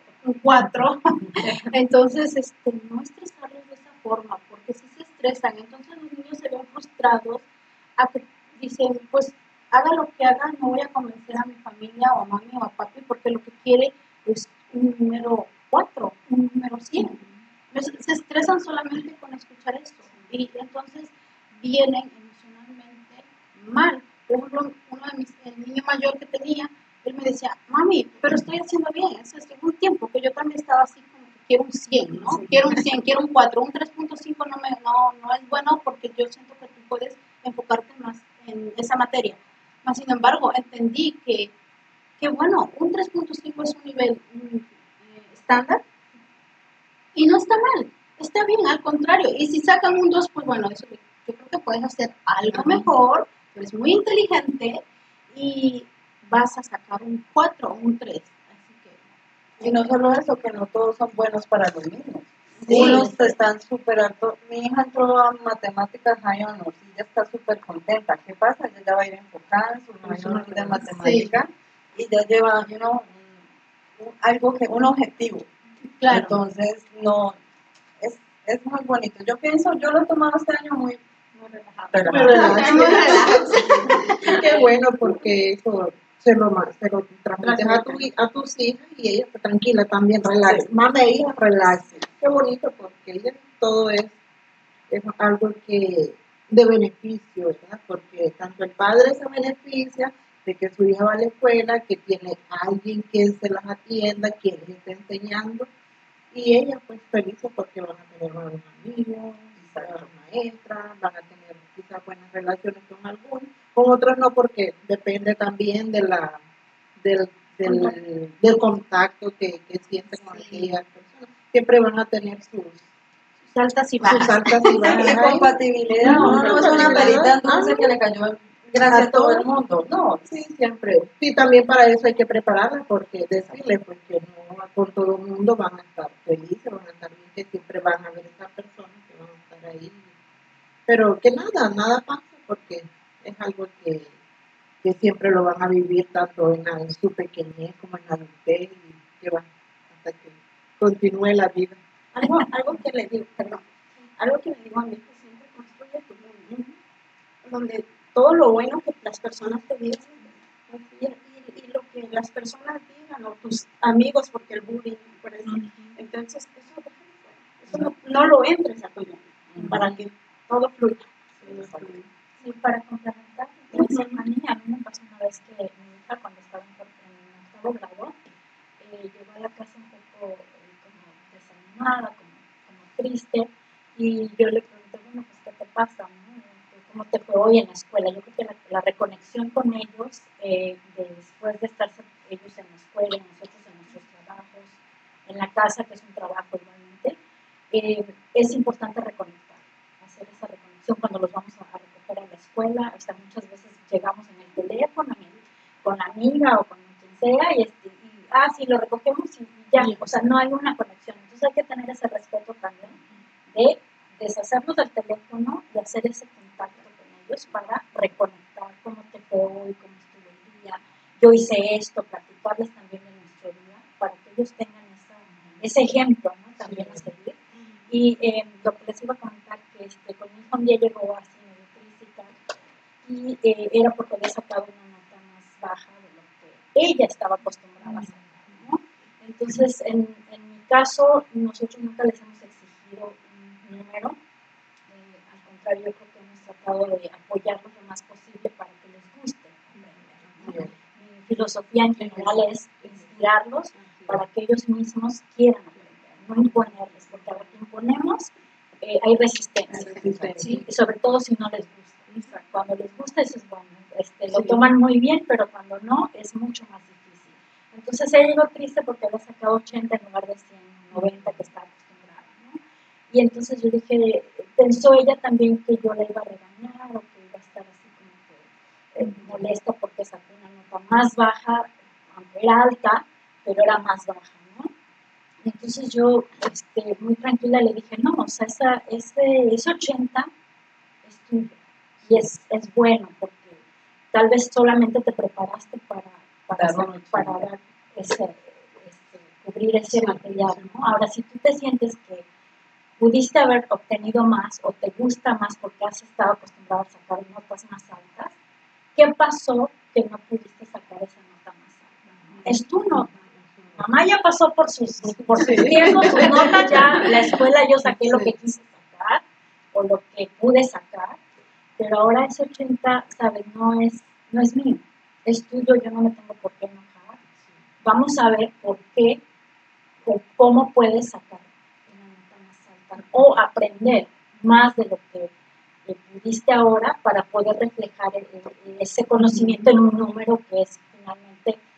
4. Entonces, no estresarlos de esa forma, porque si se estresan, entonces los niños se ven frustrados a que dicen, pues haga lo que haga, no voy a convencer a mi familia o a mami o a papi porque lo que quiere es un número 4, un número 100. Se estresan solamente con escuchar esto y entonces vienen emocionalmente mal. Por ejemplo, el niño mayor que tenía, él me decía, mami, pero estoy haciendo bien. Eso es un tiempo que yo también estaba así como que quiero un 100, ¿no? Quiero un 100, quiero un 4, un 3.5 no es bueno porque yo siento que tú puedes enfocarte más en esa materia. Mas, sin embargo, entendí que que bueno, un 3.5 es un nivel estándar y no está mal, está bien, al contrario. Y si sacan un 2, pues bueno, eso, yo creo que puedes hacer algo mejor, eres muy inteligente y vas a sacar un 4 o un 3. Así que, Y no solo eso, que no todos son buenos para lo mismo. Sí. Unos están súper altos. Mi hija entró a matemáticas high honors y ella está súper contenta. ¿Qué pasa? Ella ya va a ir enfocada en su mayor de matemática y ya lleva, un objetivo. claro. Entonces, no, es muy bonito. Yo pienso, yo lo he tomado este año muy relajado. Muy relax. Qué bueno, porque eso se lo transmites a tus hijas y ella está tranquila también, relax. Sí. Manda a ella, relax. Qué bonito, porque ella todo es algo que de beneficio, ¿verdad? Porque tanto el padre se beneficia de que su hija va a la escuela, que tiene alguien que se las atienda, quien les está enseñando, y ella pues feliz porque van a tener buenos amigos, buenas maestras, van a tener quizás buenas relaciones con otros no, porque depende también de del contacto que sienten con aquellas personas. Siempre van a tener sus altas y bajas. Sus altas y bajas. Y compatibilidad, no es una perita dulce que le cayó gracias a todo el mundo. No, sí, siempre. Sí, también para eso hay que prepararla, porque decirle pues que no con todo el mundo van a estar felices, van a estar bien, que siempre van a haber esas personas que van a estar ahí. Pero que nada pasa, porque es algo que siempre lo van a vivir tanto en su pequeñez como en la adultez, y que va hasta que continúe la vida. Algo que le digo, algo que le digo a mi hijo, siempre construye tu mundo, donde todo lo bueno que las personas te digan y lo que las personas digan, o tus amigos, porque el bullying, por eso. Entonces, eso no lo entres a tu mente, para que todo fluya. Sí, para complementar lo que decía Manny, a mí me pasó una vez que mi hija, cuando estaba en octavo grado, llegó a la casa un poco como desanimada, como triste, y yo le pregunté, bueno, pues, ¿qué te pasa? ¿No? ¿Cómo te fue hoy en la escuela? Yo creo que la reconexión con ellos, después de estar ellos en la escuela, nosotros en nuestros trabajos, en la casa, que es un trabajo igualmente, es importante reconectar, hacer esa reconexión cuando los vamos a recoger a la escuela. Hasta muchas veces llegamos en el teléfono, con la amiga o con quien sea, y sí, lo recogemos y ya, o sea, no hay una conexión. Entonces hay que tener ese respeto también de deshacernos del teléfono y hacer ese contacto con ellos para reconectar cómo te fue hoy, cómo estuvo el día, yo hice esto, platicarles también de nuestro día, para que ellos tengan ese ejemplo, ¿no? También a seguir. Y lo que les iba a comentar, que con mi hijo un día llegó así medio triste y tal, y era porque había sacado una nota más baja de lo que ella estaba acostumbrada a sacar, ¿no? Entonces, en mi caso, nosotros nunca les hemos exigido un número, al contrario, yo creo que hemos tratado de apoyarlos lo más posible para que les guste aprender, ¿no? Mi filosofía en general es inspirarlos para que ellos mismos quieran aprender, no imponerles, porque a lo que imponemos hay resistencia, ¿sí? Y sobre todo si no les gusta. Cuando les gusta, eso es bueno, lo toman muy bien, pero cuando no, es mucho más difícil. Entonces ella llegó triste porque había sacado 80 en lugar de 100, 90 que estaba acostumbrada, ¿no? Y entonces yo dije, pensó ella también que yo la iba a regañar o que iba a estar así como que molesta porque sacó una nota más baja, aunque era alta, pero era más baja, ¿no? Y entonces yo, muy tranquila, le dije, no, o sea, ese 80 es tuyo y es bueno, porque tal vez solamente te preparaste para dar cubrir ese material, ¿no? Ahora, si tú te sientes que pudiste haber obtenido más o te gusta más porque has estado acostumbrado a sacar notas más altas, ¿qué pasó que no pudiste sacar esa nota más alta? ¿No? Es tu nota. Mamá ya pasó por sus tiempos, sus notas, ya en la escuela yo saqué lo que quise sacar o lo que pude sacar, pero ahora ese 80, ¿sabes? No es mío, es tuyo, yo no me tengo por qué enojar. Vamos a ver por qué, o cómo puedes sacar una nota más alta o aprender más de lo que pudiste ahora para poder reflejar ese conocimiento en un número que es finalmente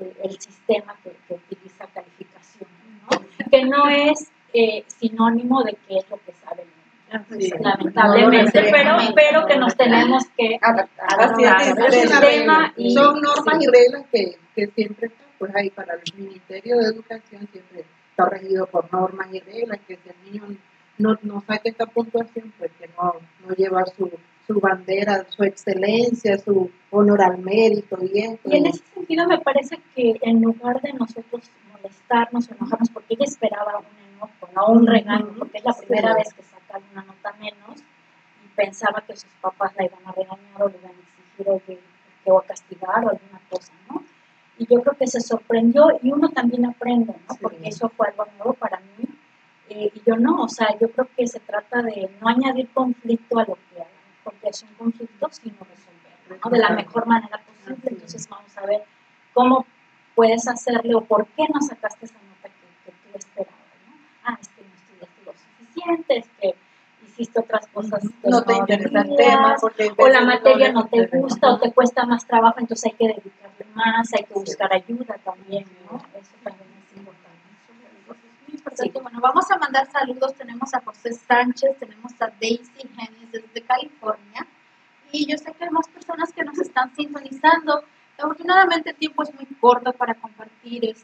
el sistema que utiliza calificaciones, ¿no? Que no es sinónimo de qué es lo que sabe el niño, lamentablemente, pero que nos tenemos que adaptar al sistema. Y son normas y reglas que siempre están pues ahí para el Ministerio de Educación, siempre está regido por normas y reglas, que si el niño no saque esta puntuación, pues que no lleva su bandera, su excelencia, su honor al mérito y eso. Y en ese sentido me parece que en lugar de nosotros molestarnos o enojarnos porque ella esperaba un enojo, no un regaño, porque es la primera vez que saca una nota menos y pensaba que sus papás la iban a regañar o le iban a exigir o a castigar o alguna cosa, ¿no? Y yo creo que se sorprendió y uno también aprende, ¿no? Porque eso fue algo nuevo para mí. Y yo no, o sea, yo creo que se trata de no añadir conflicto a lo que hay, porque es un conflicto sino resolverlo, ¿no? De la mejor manera posible. Entonces vamos a ver cómo puedes hacerle o por qué no sacaste esa nota que tú esperabas, ¿no? Es que no estudiaste lo suficiente, es que hiciste otras cosas que no te interesa el tema, o la materia no te gusta o te cuesta más trabajo, entonces hay que dedicarle más, hay que buscar ayuda también, ¿no? Eso también es importante. Sí. Bueno, vamos a mandar saludos. Tenemos a José Sánchez, tenemos a Daisy Genis desde California y yo sé que hay más personas que nos están sintonizando. Afortunadamente el tiempo es muy corto para compartir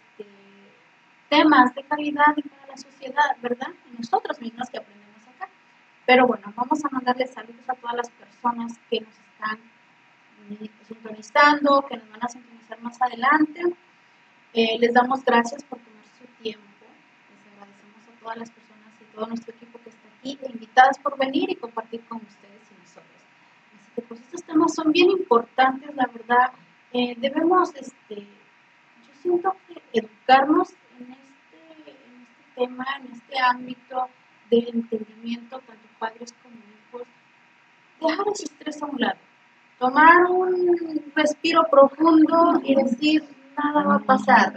temas de calidad y para la sociedad, ¿verdad? Y nosotros mismos que aprendemos acá. Pero bueno, vamos a mandarles saludos a todas las personas que nos están sintonizando, que nos van a sintonizar más adelante. Les damos gracias por tomar su tiempo. Les agradecemos a todas las personas y todo nuestro equipo que está aquí, invitadas por venir y compartir con ustedes y nosotros. Así que pues estos temas son bien importantes, la verdad. Debemos, yo siento que educarnos en este tema, en este ámbito del entendimiento, tanto padres como hijos, dejar ese estrés a un lado, tomar un respiro profundo y decir, nada va a pasar,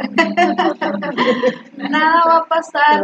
nada va a pasar.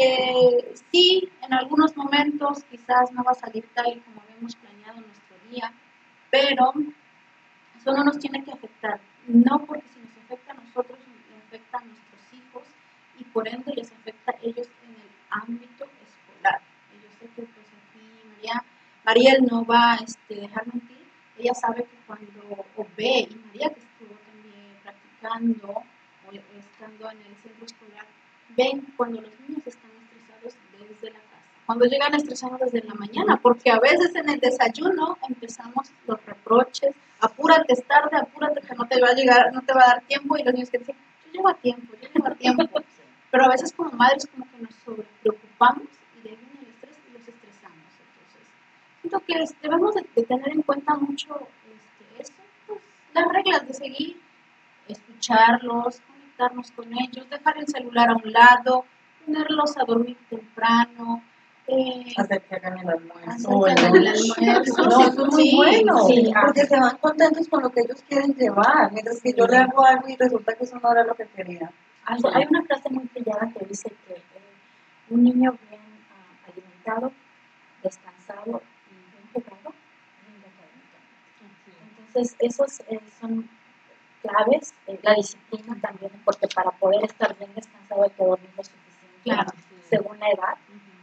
Sí, en algunos momentos quizás no va a salir tal y como habíamos planeado nuestro día, pero eso no nos tiene que afectar, no porque si nos afecta a nosotros, le afecta a nuestros hijos y por ende les afecta a ellos en el ámbito escolar. Y yo sé que pues aquí Mariel no va a dejar mentir, ella sabe que cuando ve, y María que estuvo también practicando o estando en el centro escolar, ven cuando los niños están estresados desde la casa, cuando llegan estresados desde la mañana, porque a veces en el desayuno empezamos los reproches, apúrate, es tarde, apúrate que no te va a llegar, no te va a dar tiempo, y los niños que dicen, yo llego a tiempo, pero a veces como madres como que nos sobrepreocupamos y de ahí viene el estrés y los estresamos. Entonces, siento que debemos de tener en cuenta mucho eso, pues, las reglas de seguir, escucharlos, conectarnos con ellos, dejar el celular a un lado, ponerlos a dormir temprano, hacer que hagan el almuerzo. No, eso es muy bueno, porque se van contentos con lo que ellos quieren llevar, mientras que yo le hago algo y resulta que eso no era lo que quería. Hay una frase muy trillada que dice que un niño bien alimentado, descansado y bien jugado, rinde académicamente. Entonces, esos son claves, la disciplina también, porque para poder estar bien descansado hay que dormir lo suficiente, según la edad.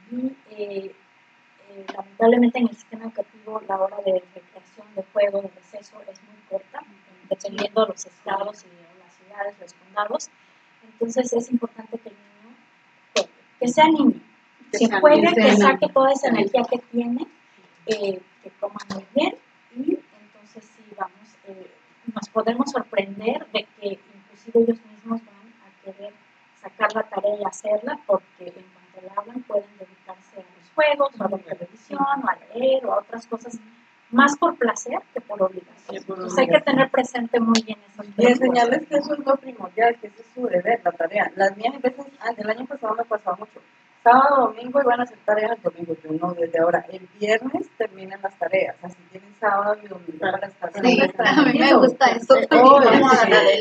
Y lamentablemente en el sistema educativo la hora de recreación, de juego, de receso es muy corta, dependiendo de los estados y de las ciudades, los condados. Entonces es importante que el niño juegue, que sea niño, que juegue, que saque toda esa energía que tiene, que coma muy bien, y entonces sí nos podemos sorprender de que inclusive ellos mismos van a querer sacar la tarea y hacerla, porque en cuanto la hablan pueden dedicarse a los juegos, o a la televisión, o a leer, o a otras cosas, más por placer que por obligación. Entonces hay que tener presente muy bien eso. Y enseñarles que eso es lo primordial, que ese es su deber, la tarea. Las mías, a veces, el año pasado me pasaba mucho. Sábado, domingo iban a hacer tareas el domingo. Yo no, desde ahora. El viernes terminan las tareas. Así tienen sábado y domingo para estar. Sí, a mí me gusta eso. Vamos a ganar.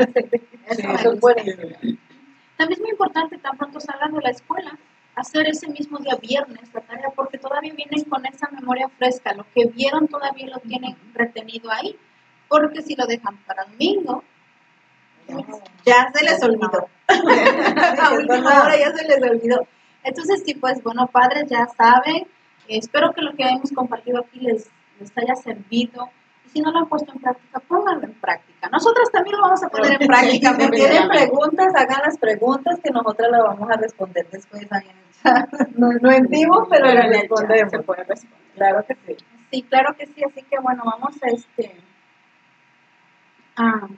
Eso es buenísimo. También es muy importante, tan pronto salgan de la escuela, hacer ese mismo día viernes la tarea, porque todavía vienen con esa memoria fresca. Lo que vieron todavía lo tienen retenido ahí. Porque si lo dejan para domingo, Ya se les olvidó. A última hora ya se les olvidó. Entonces, sí, pues bueno, padres ya saben. Espero que lo que hemos compartido aquí les haya servido. Y si no lo han puesto en práctica, pónganlo en práctica. Nosotros también lo vamos a poner en práctica. Si tienen preguntas, hagan las preguntas que nosotras las vamos a responder después. No en vivo, pero Pero las en el chat respondemos. se puede responder. Claro que sí. Sí, claro que sí. Así que bueno, vamos a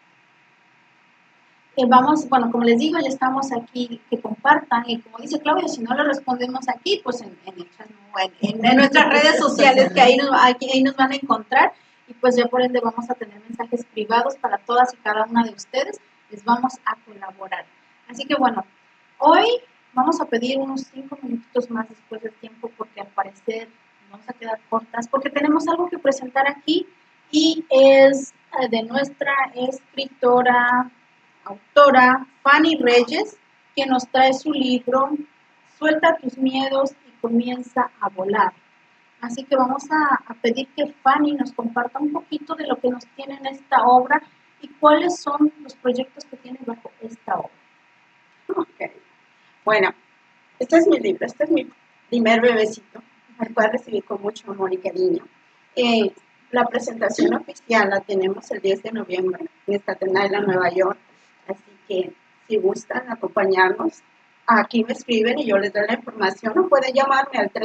Vamos, bueno, como les digo, ya estamos aquí, que compartan. Y como dice Claudia, si no lo respondemos aquí, pues en el chat, no, en nuestras redes sociales, que ahí nos van a encontrar. Y pues ya por ende vamos a tener mensajes privados para todas y cada una de ustedes. Les vamos a colaborar. Así que bueno, hoy vamos a pedir unos 5 minutitos más después del tiempo, porque al parecer nos vamos a quedar cortas, porque tenemos algo que presentar aquí y es de nuestra escritora, autora Fanny Reyes, que nos trae su libro Suelta tus miedos y comienza a volar. Así que vamos a pedir que Fanny nos comparta un poquito de lo que nos tiene en esta obra y cuáles son los proyectos que tiene bajo esta obra. Ok. Bueno, este es mi libro, este es mi primer bebecito, al cual recibí con mucho amor y cariño. La presentación oficial la tenemos el 10 de noviembre en Staten Island, Nueva York. Así que si gustan acompañarnos, aquí me escriben y yo les doy la información. O pueden llamarme al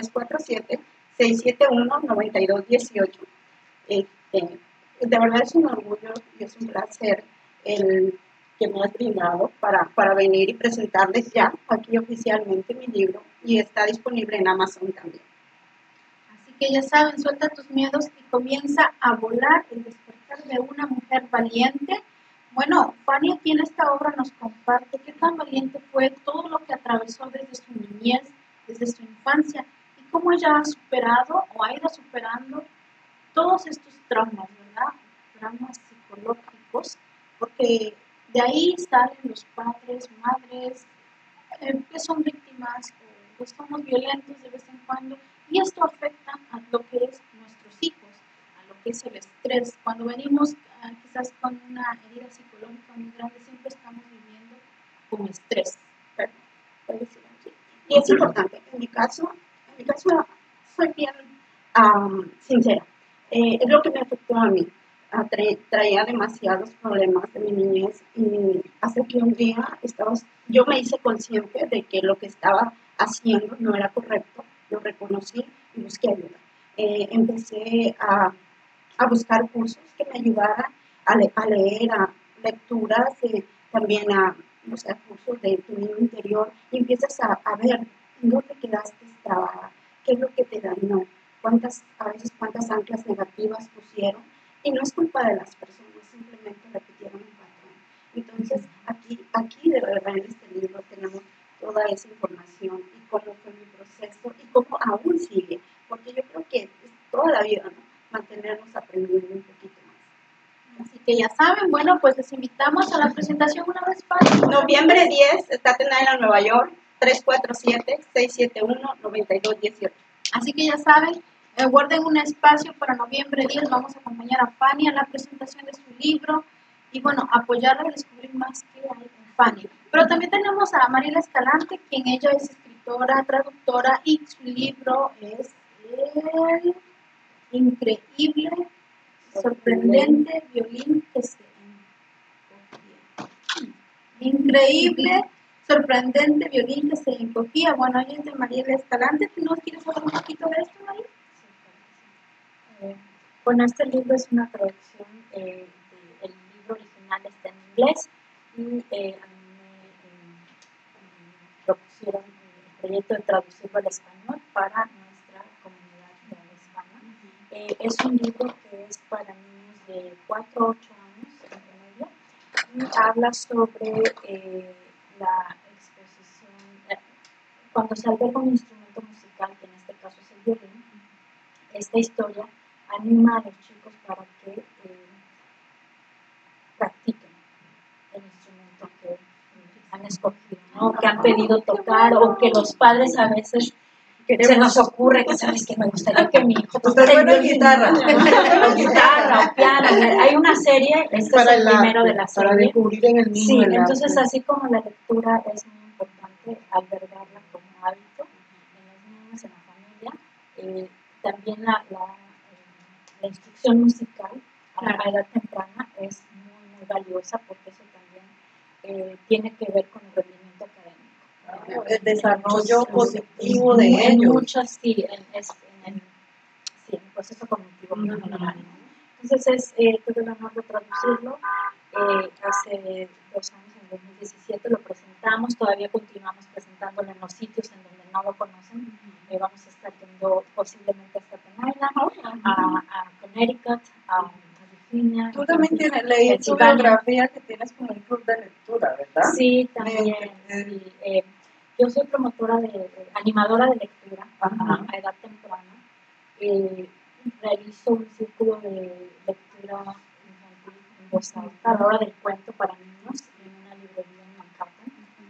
347-671-9218. De verdad es un orgullo y es un placer el que me has brindado para venir y presentarles ya aquí oficialmente mi libro, y está disponible en Amazon también. Así que ya saben, suelta tus miedos y comienza a volar, el despertar de una mujer valiente. Bueno, Fanny aquí en esta obra nos comparte qué tan valiente fue, todo lo que atravesó desde su niñez, desde su infancia, y cómo ella ha superado o ha ido superando todos estos traumas, ¿verdad? Traumas psicológicos, porque de ahí salen los padres, madres, que son víctimas o pues somos violentos de vez en cuando, y esto afecta a lo que es nuestros hijos, a lo que es el estrés. Cuando venimos quizás con una herida psicológica muy grande, siempre estamos viviendo con estrés. Y es importante, en mi caso soy bien sincera. Es lo que me afectó a mí. Traía demasiados problemas de mi niñez, y hace que un día yo me hice consciente de que lo que estaba haciendo no era correcto, lo reconocí y busqué ayuda. Empecé a buscar cursos que me ayudaran a leer, a lecturas, también a cursos de tu niño interior, y empiezas a ver en dónde quedaste trabada, qué es lo que te dañó, a veces cuántas anclas negativas pusieron, y no es culpa de las personas, simplemente repitieron un patrón. Entonces, aquí de verdad en este libro tenemos toda esa información y cómo fue mi proceso y cómo aún sigue, porque yo creo que es toda la vida, ¿no? Mantenernos aprendiendo un poquito más. Así que ya saben, bueno, pues les invitamos a la presentación una vez más. Noviembre 10, Staten Island, Nueva York, 347-671-9218. Así que ya saben, guarden un espacio para noviembre 10. Vamos a acompañar a Fanny a la presentación de su libro y bueno, apoyarla a descubrir más qué hay en Fanny. Pero también tenemos a Mariela Escalante, quien ella es escritora, traductora, y su libro es el increíble, sorprendente violín que se encogía. Increíble, sorprendente violín que se encogía. Bueno, ella es de Mariela Escalante. ¿Tú nos quieres hablar un poquito de esto, María? Bueno, este libro es una traducción del libro original, está en inglés, y a mí me propusieron el proyecto de traducirlo al español para nuestra comunidad de habla hispana. Es un libro que es para niños de 4 a 8 años en promedio, y habla sobre la exposición, cuando se alberga un instrumento musical, que en este caso es el violín. Esta historia anima a los chicos para que practiquen el instrumento que han escogido, ¿no? Que han pedido tocar, o que los padres a veces se nos ocurre que, ¿sabes qué? Me gustaría que mi hijo Usted es bueno en guitarra. o guitarra, o piano. Hay una serie, este es el primero de la para serie. descubrir en el niño Sí, el entonces arte. así como la lectura es muy importante albergarla como hábito en los niños, en la familia, también la instrucción musical a edad temprana es muy valiosa porque eso también tiene que ver con el rendimiento académico. El desarrollo positivo de En ellos. muchos, sí, en el proceso cognitivo en general. Entonces, tuve el honor de traducirlo hace 2 años, en 2017, lo presentamos, todavía continuamos presentándolo en los sitios en donde no lo conocen. Vamos a estar yendo posiblemente hasta Staten Island, a Connecticut, a Virginia. Tú también leí en tu biografía que tienes como un club de lectura, ¿verdad? Sí, también. Sí, yo soy promotora animadora de lectura a edad temprana. Realizo un círculo de lectura infantil en voz alta a la hora del cuento para niños en una librería en Manhattan,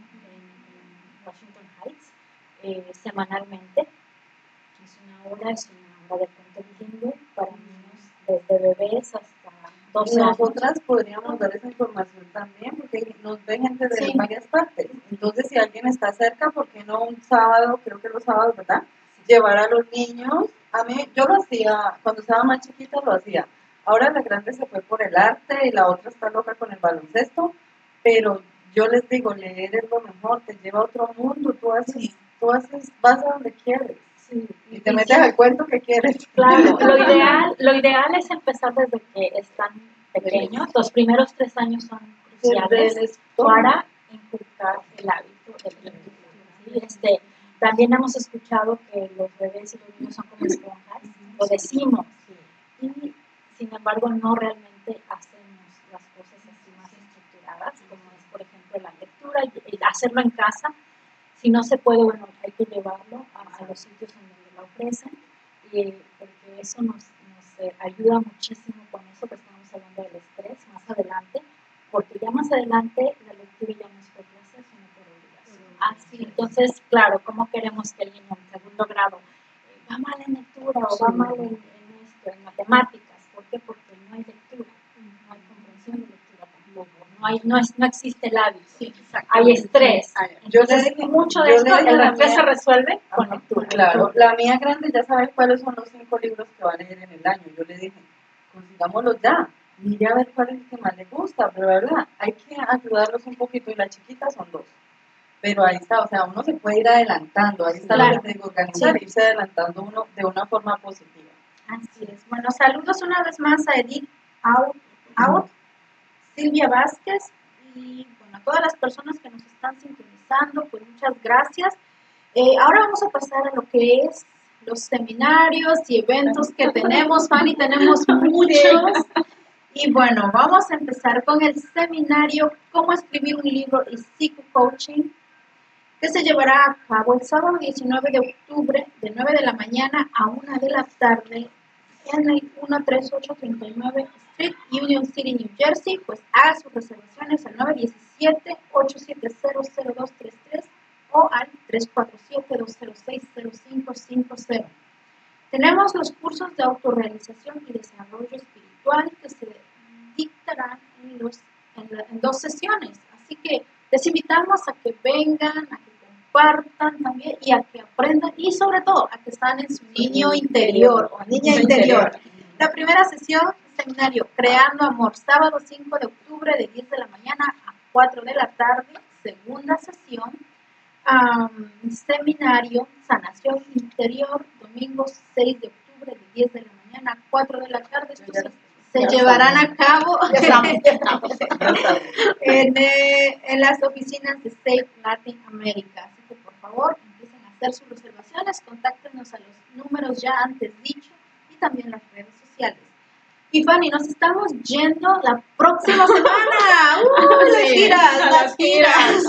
en Washington Heights, semanalmente. Es una hora de cuento bilingüe para niños desde bebés hasta 12 años. Nosotras podríamos dar esa información también porque nos ve gente de varias partes. Entonces, si alguien está cerca, ¿por qué no un sábado, creo que los sábados, ¿verdad? Llevar a los niños. A mí, yo lo hacía, cuando estaba más chiquita lo hacía. Ahora la grande se fue por el arte y la otra está loca con el baloncesto, pero yo les digo, leer es lo mejor, te lleva a otro mundo, tú haces, vas a donde quieres. Sí, y te metes al cuento que quieres. Claro, lo ideal es empezar desde que están pequeños. Los primeros 3 años son cruciales para inculcar el hábito de lectura. ¿Sí? También hemos escuchado que los bebés y los niños son como esponjas, lo decimos, y sin embargo no realmente hacemos las cosas así más estructuradas, como es por ejemplo la lectura, y hacerlo en casa. Si no se puede, bueno, hay que llevarlo a los sitios en donde lo ofrecen, porque eso nos ayuda muchísimo con eso que estamos hablando del estrés más adelante, porque ya más adelante la lectura ya no es por placer, sino por obligación. Así, entonces, claro, ¿cómo queremos que el niño en segundo grado va mal en lectura o va mal en matemáticas? ¿Por qué? Porque no hay lectura, no hay comprensión de lectura tampoco, no existe el hábito. Sí, hay estrés. Entonces, mucho de esto, el estrés se resuelve con lectura. Claro, la mía grande ya sabe cuáles son los 5 libros que va a leer en el año. Yo le dije, consigámoslos ya, mire a ver cuál es el que más le gusta, pero verdad, hay que ayudarlos un poquito y las chiquitas son 2. Pero ahí está, o sea, uno se puede ir adelantando, ahí está lo que te digo, organizar, irse adelantando uno de una forma positiva. Así es. Bueno, saludos una vez más a Edith Out, Silvia Vázquez y bueno, a todas las personas que nos están sintonizando, pues muchas gracias. Ahora vamos a pasar a lo que es los seminarios y eventos que tenemos, Fanny, tenemos muchos. Y bueno, vamos a empezar con el seminario Cómo escribir un libro y psico-coaching, que se llevará a cabo el sábado 19 de octubre de 9 de la mañana a 1 de la tarde en el 13839 Street, Union City, New Jersey. Pues haga sus reservaciones al 917-870-0233 o al 347-206-0550. Tenemos los cursos de autorrealización y desarrollo espiritual que se dictarán en 2 sesiones. Así que les invitamos a que vengan, a que compartan también y a que aprendan y sobre todo a que estén en su niño interior o niña interior. La primera sesión, seminario Creando Amor, sábado 5 de octubre de 10 de la mañana a 4 de la tarde. Segunda sesión, seminario Sanación Interior, domingo 6 de octubre de 10 de la mañana a 4 de la tarde. Estos se llevarán a cabo en las oficinas de Safe Latin America. Así que por favor empiecen a hacer sus reservaciones, contáctenos a los números ya antes dichos y también las redes sociales. Y Fanny, nos estamos yendo la próxima semana. Las giras.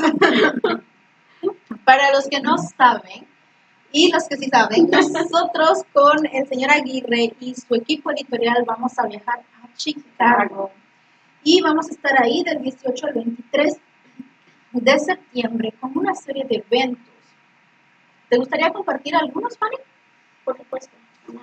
Para los que no saben, y los que sí saben, nosotros con el señor Aguirre y su equipo editorial vamos a viajar a Chicago. Y vamos a estar ahí del 18 al 23 de septiembre con una serie de eventos ¿Te gustaría compartir algunos, Fanny? Por supuesto.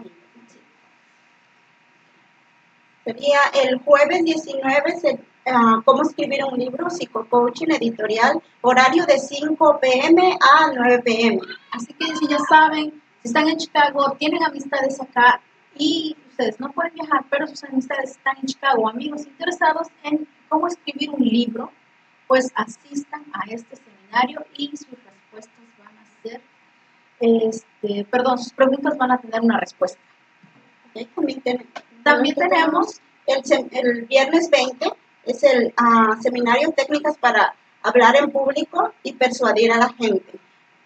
Sería el jueves 19, cómo escribir un libro, psicocoaching editorial, horario de 5 p.m. a 9 p.m. Así que si ya saben, si están en Chicago, tienen amistades acá y ustedes no pueden viajar, pero sus amistades están en Chicago, amigos interesados en cómo escribir un libro, pues asistan a este seminario y sus respuestas van a ser, sus preguntas van a tener una respuesta. Okay. También tenemos el viernes 20, es el seminario técnicas para hablar en público y persuadir a la gente.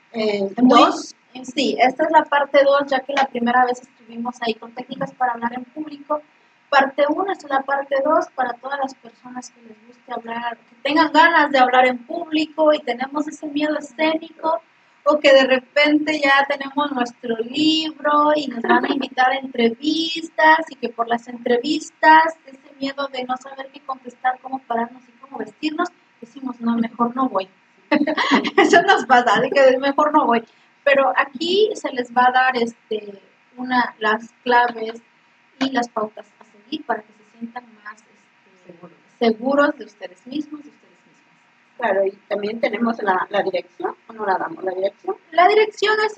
Sí, esta es la parte 2, ya que la primera vez estuvimos ahí con técnicas para hablar en público. Parte 1 es la parte 2 para todas las personas que les guste hablar, que tengan ganas de hablar en público y tenemos ese miedo escénico, o que de repente ya tenemos nuestro libro y nos van a invitar a entrevistas y que por las entrevistas, ese miedo de no saber qué contestar, cómo pararnos y cómo vestirnos, decimos, no, mejor no voy. Eso nos pasa, de que mejor no voy. Pero aquí se les va a dar las claves y las pautas a seguir para que se sientan más seguros de ustedes mismos, de ustedes mismas. Claro, y también tenemos la dirección, ¿o no la damos la dirección? La dirección es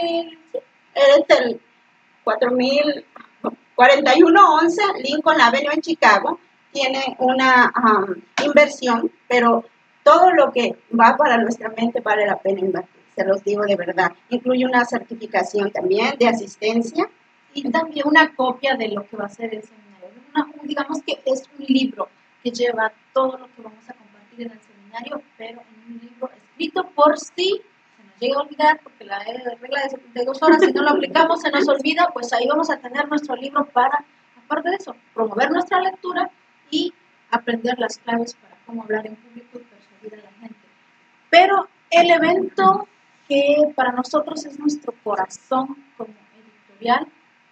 el 4111 Lincoln Avenue en Chicago. Tiene una inversión, pero todo lo que va para nuestra mente vale la pena invertir, se los digo de verdad. Incluye una certificación también de asistencia. Y también una copia de lo que va a ser el seminario. Digamos que es un libro que lleva todo lo que vamos a compartir en el seminario, pero en un libro escrito por si se nos llega a olvidar, porque la regla de 72 horas, si no lo aplicamos, se nos olvida, pues ahí vamos a tener nuestro libro para, aparte de eso, promover nuestra lectura y aprender las claves para cómo hablar en público y persuadir a la gente. Pero el evento que para nosotros es nuestro corazón como editorial,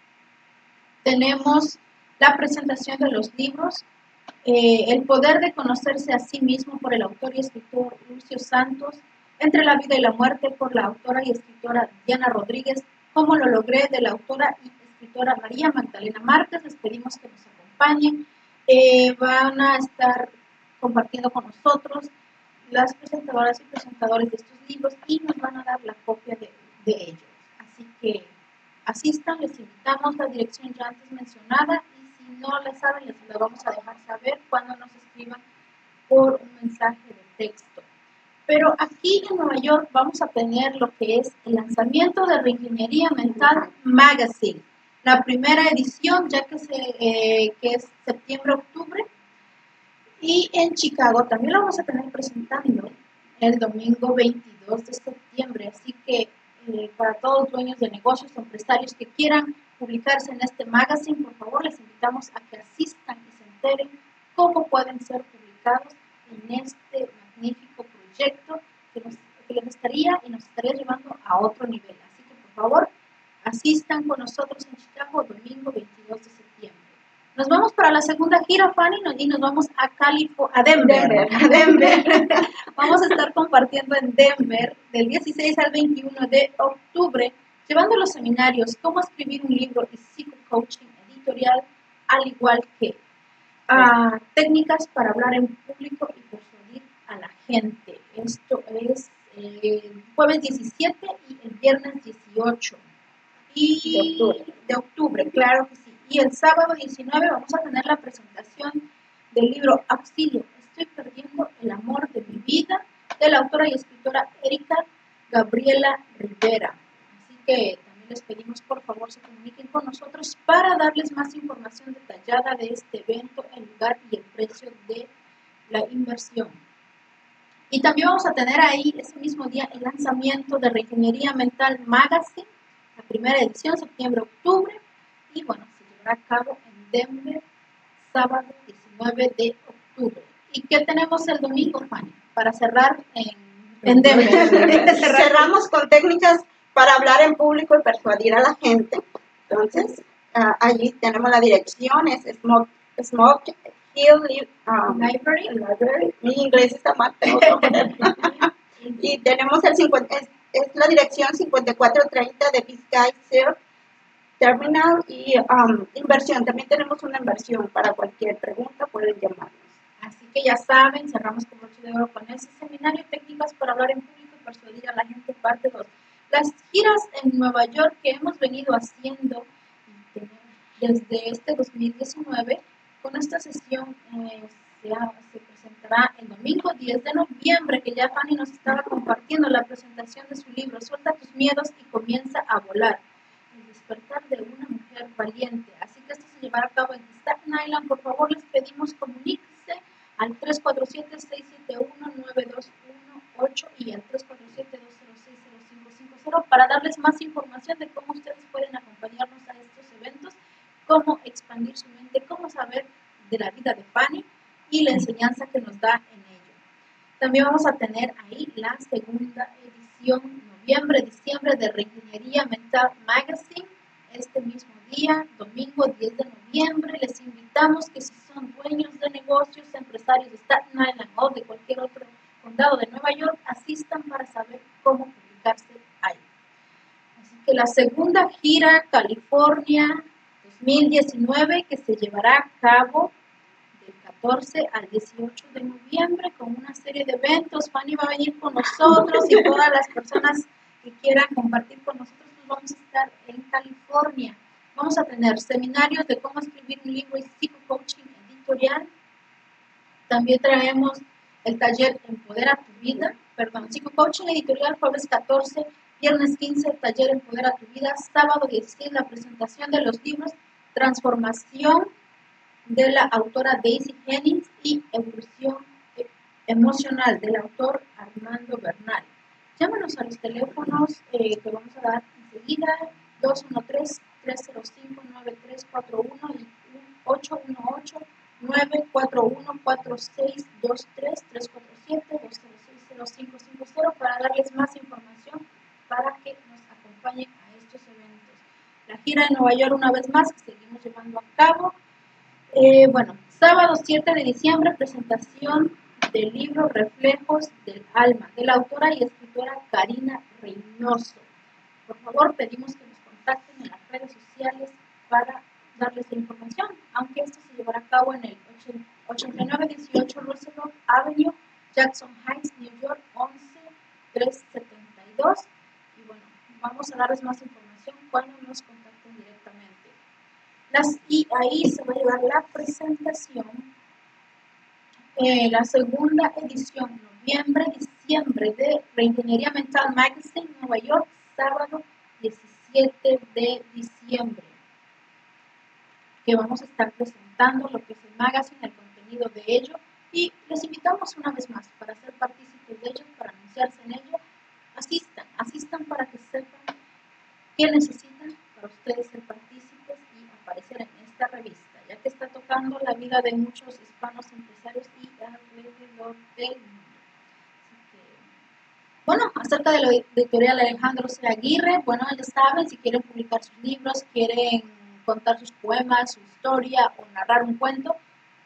tenemos la presentación de los libros, El poder de conocerse a sí mismo por el autor y escritor Lucio Santos, Entre la vida y la muerte por la autora y escritora Diana Rodríguez, Cómo lo logré de la autora y escritora María Magdalena Márquez. Les pedimos que nos acompañen. Van a estar compartiendo con nosotros las presentadoras y presentadores de estos libros y nos van a dar la copia de ellos. Así que asistan, les invitamos, la dirección ya antes mencionada, y si no la saben, les lo vamos a dejar saber cuando nos escriban por un mensaje de texto. Pero aquí en Nueva York vamos a tener lo que es el lanzamiento de Reingeniería Mental Magazine, la primera edición, ya que es septiembre-octubre, y en Chicago también lo vamos a tener presentando el domingo 22 de septiembre, así que para todos los dueños de negocios o empresarios que quieran publicarse en este magazine, por favor, les invitamos a que asistan y se enteren cómo pueden ser publicados en este magnífico proyecto que les estaría y nos estaría llevando a otro nivel. Así que, por favor, asistan con nosotros en Chicago domingo 22 de septiembre. Nos vamos para la segunda gira, Fanny, y nos vamos a Denver. Vamos a estar compartiendo en Denver del 16 al 21 de octubre, llevando los seminarios Cómo escribir un libro y psicocoaching editorial, al igual que técnicas para hablar en público y persuadir a la gente. Esto es el jueves 17 y el viernes 18 de octubre, claro que sí. Y el sábado 19 vamos a tener la presentación del libro Auxilio, estoy perdiendo el amor de mi vida, de la autora y escritora Erika Gabriela Rivera. Así que también les pedimos, por favor, se comuniquen con nosotros para darles más información detallada de este evento, el lugar y el precio de la inversión. Y también vamos a tener ahí ese mismo día el lanzamiento de Reingeniería Mental Magazine, la primera edición, septiembre-octubre, y bueno, se llevará a cabo en Denver, sábado 19 de octubre. ¿Y qué tenemos el domingo, Fanny? Para cerrar en Denver. Cerramos con técnicas para hablar en público y persuadir a la gente. Entonces, allí tenemos la dirección, es Smoke Hill Library. Mi inglés está mal, tengo que ponerlo. Y tenemos es la dirección 5430 de Biscay Circle Terminal y inversión. También tenemos una inversión para cualquier pregunta, pueden llamarnos. Así que ya saben, cerramos con broche de oro con ese seminario técnicas para hablar en público y persuadir a la gente, parte 2. Las giras en Nueva York que hemos venido haciendo desde este 2019, con esta sesión se presentará el domingo 10 de noviembre, que ya Fanny nos estaba compartiendo la presentación de su libro, Suelta tus miedos y comienza a volar. El despertar de una mujer valiente. Así que esto se llevará a cabo en Staten Island. Por favor, les pedimos comuníquense al 347-671-9218 y al 347-206-0550 para darles más información de cómo ustedes pueden acompañarnos a estos eventos, cómo expandir su mente, cómo saber de la vida de Fanny y la enseñanza que nos da en ello. También vamos a tener ahí la segunda edición, noviembre-diciembre, de Reingeniería Mental Magazine, este mismo día, domingo 10 de noviembre. Les invitamos que si son dueños de negocios, empresarios de Staten Island o de cualquier otro condado de Nueva York, asistan para saber cómo publicarse ahí. Así que la segunda gira California 2019, que se llevará a cabo del 14 al 18 de noviembre con una serie de eventos. Fanny va a venir con nosotros y todas las personas que quieran compartir con nosotros, pues vamos a estar en California. Vamos a tener seminarios de cómo escribir un libro y psico-coaching editorial. También traemos el taller Empodera tu Vida, psico-coaching editorial, jueves 14, viernes 15, el taller Empodera tu Vida, sábado 16, la presentación de los libros Transformación de la autora Daisy Jennings y Evolución Emocional del autor Armando Bernal. Llámanos a los teléfonos que vamos a dar enseguida, 213-305-9341 y 818-941-4623, 347-206-0550 para darles más información para que nos acompañen a estos eventos. La gira en Nueva York, una vez más, que seguimos llevando a cabo. Sábado 7 de diciembre, presentación del libro Reflejos del Alma, de la autora y escritora Karina Reynoso. Por favor, pedimos que nos contacten en las redes sociales para darles la información, aunque esto se llevará a cabo en el 8918 Roosevelt Avenue, Jackson Heights, New York, 11372. Y bueno, vamos a darles más información cuando nos contacten directamente. Y ahí se va a llevar la presentación, la segunda edición, noviembre-diciembre, de Reingeniería Mental Magazine, Nueva York, sábado 17 de diciembre, que vamos a estar presentando lo que es el magazine, el contenido de ello, y les invitamos una vez más para ser partícipes de ello, para anunciarse en ello. Asistan para que sepan qué necesitan para ustedes ser partícipes y aparecer en esta revista, ya que está tocando la vida de muchos hispanos empresarios y alrededor del mundo. Bueno, acerca de la editorial Alejandro C. Aguirre, bueno, ya saben, si quieren publicar sus libros, quieren contar sus poemas, su historia o narrar un cuento,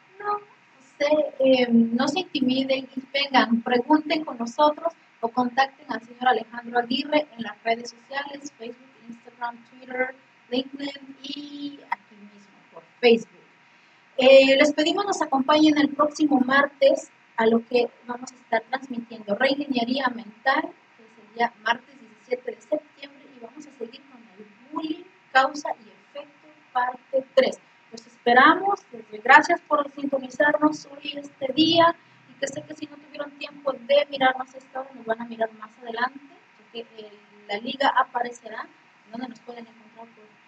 no se intimiden y vengan, pregunten con nosotros o contacten al señor Alejandro Aguirre en las redes sociales, Facebook, Instagram, Twitter, LinkedIn y aquí mismo por Facebook. Les pedimos nos acompañen el próximo martes a lo que vamos a estar transmitiendo Reingeniería Mental, que sería martes 17 de septiembre, y vamos a seguir con el bullying, causa y efecto, parte 3. Los esperamos, gracias por sintonizarnos hoy este día, y que sé que si no tuvieron tiempo de mirarnos esta hora, nos van a mirar más adelante, porque la liga aparecerá, donde nos pueden encontrar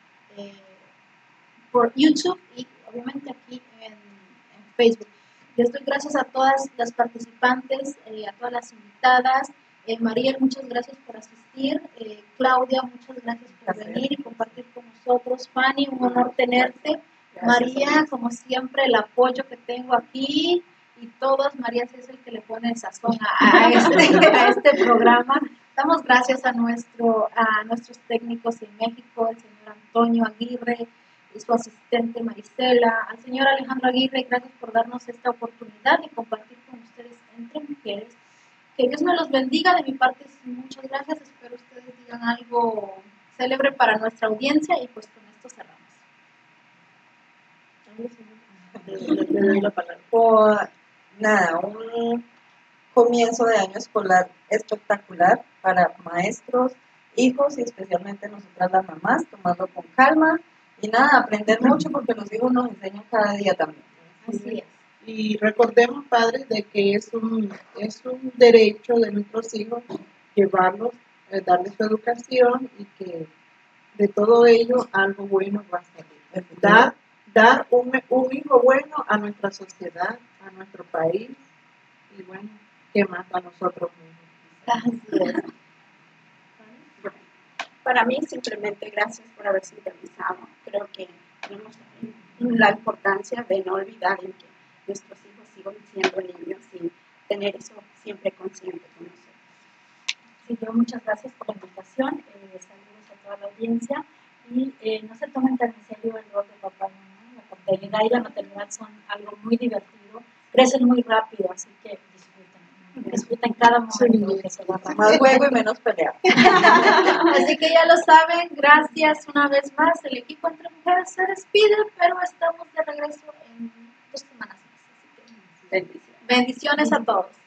por YouTube y obviamente aquí en Facebook. Les doy gracias a todas las participantes, a todas las invitadas. Mariel, muchas gracias por asistir. Claudia, muchas gracias por venir y compartir con nosotros. Fanny, un honor tenerte. Gracias. María, como siempre, el apoyo que tengo aquí y todos. María es el que le pone sazón a este programa. Damos gracias a nuestros técnicos en México, el señor Antonio Aguirre, y su asistente Marisela, al señor Alejandro Aguirre, gracias por darnos esta oportunidad de compartir con ustedes entre mujeres. Que Dios me los bendiga, de mi parte muchas gracias, espero digan algo célebre para nuestra audiencia y pues con esto cerramos. Le doy la palabra. Nada, un comienzo de año escolar espectacular para maestros, hijos y especialmente nosotras las mamás, tomarlo con calma y nada, aprender mucho porque los hijos nos enseñan cada día también. Así es. Y recordemos, padres, de que es un derecho de nuestros hijos llevarlos, darles su educación y que de todo ello algo bueno va a salir. Dar un hijo bueno a nuestra sociedad, a nuestro país y bueno, ¿qué más a nosotros mismos? Así es. Para mí, simplemente gracias por haber sintonizado. Creo que tenemos la importancia de no olvidar en que nuestros hijos sigan siendo niños y tener eso siempre consciente con nosotros. Sí, yo muchas gracias por la invitación. Saludos a toda la audiencia. Y no se tomen tan en serio el rol de papá y mamá. La paternidad y la maternidad son algo muy divertido. Crecen muy rápido, así que disfruten cada momento que se va a Más juego y menos pelea. Así que ya lo saben, gracias una vez más. El equipo Entre Mujeres se despide, pero estamos de regreso en 2 semanas más. Así que bendiciones a todos.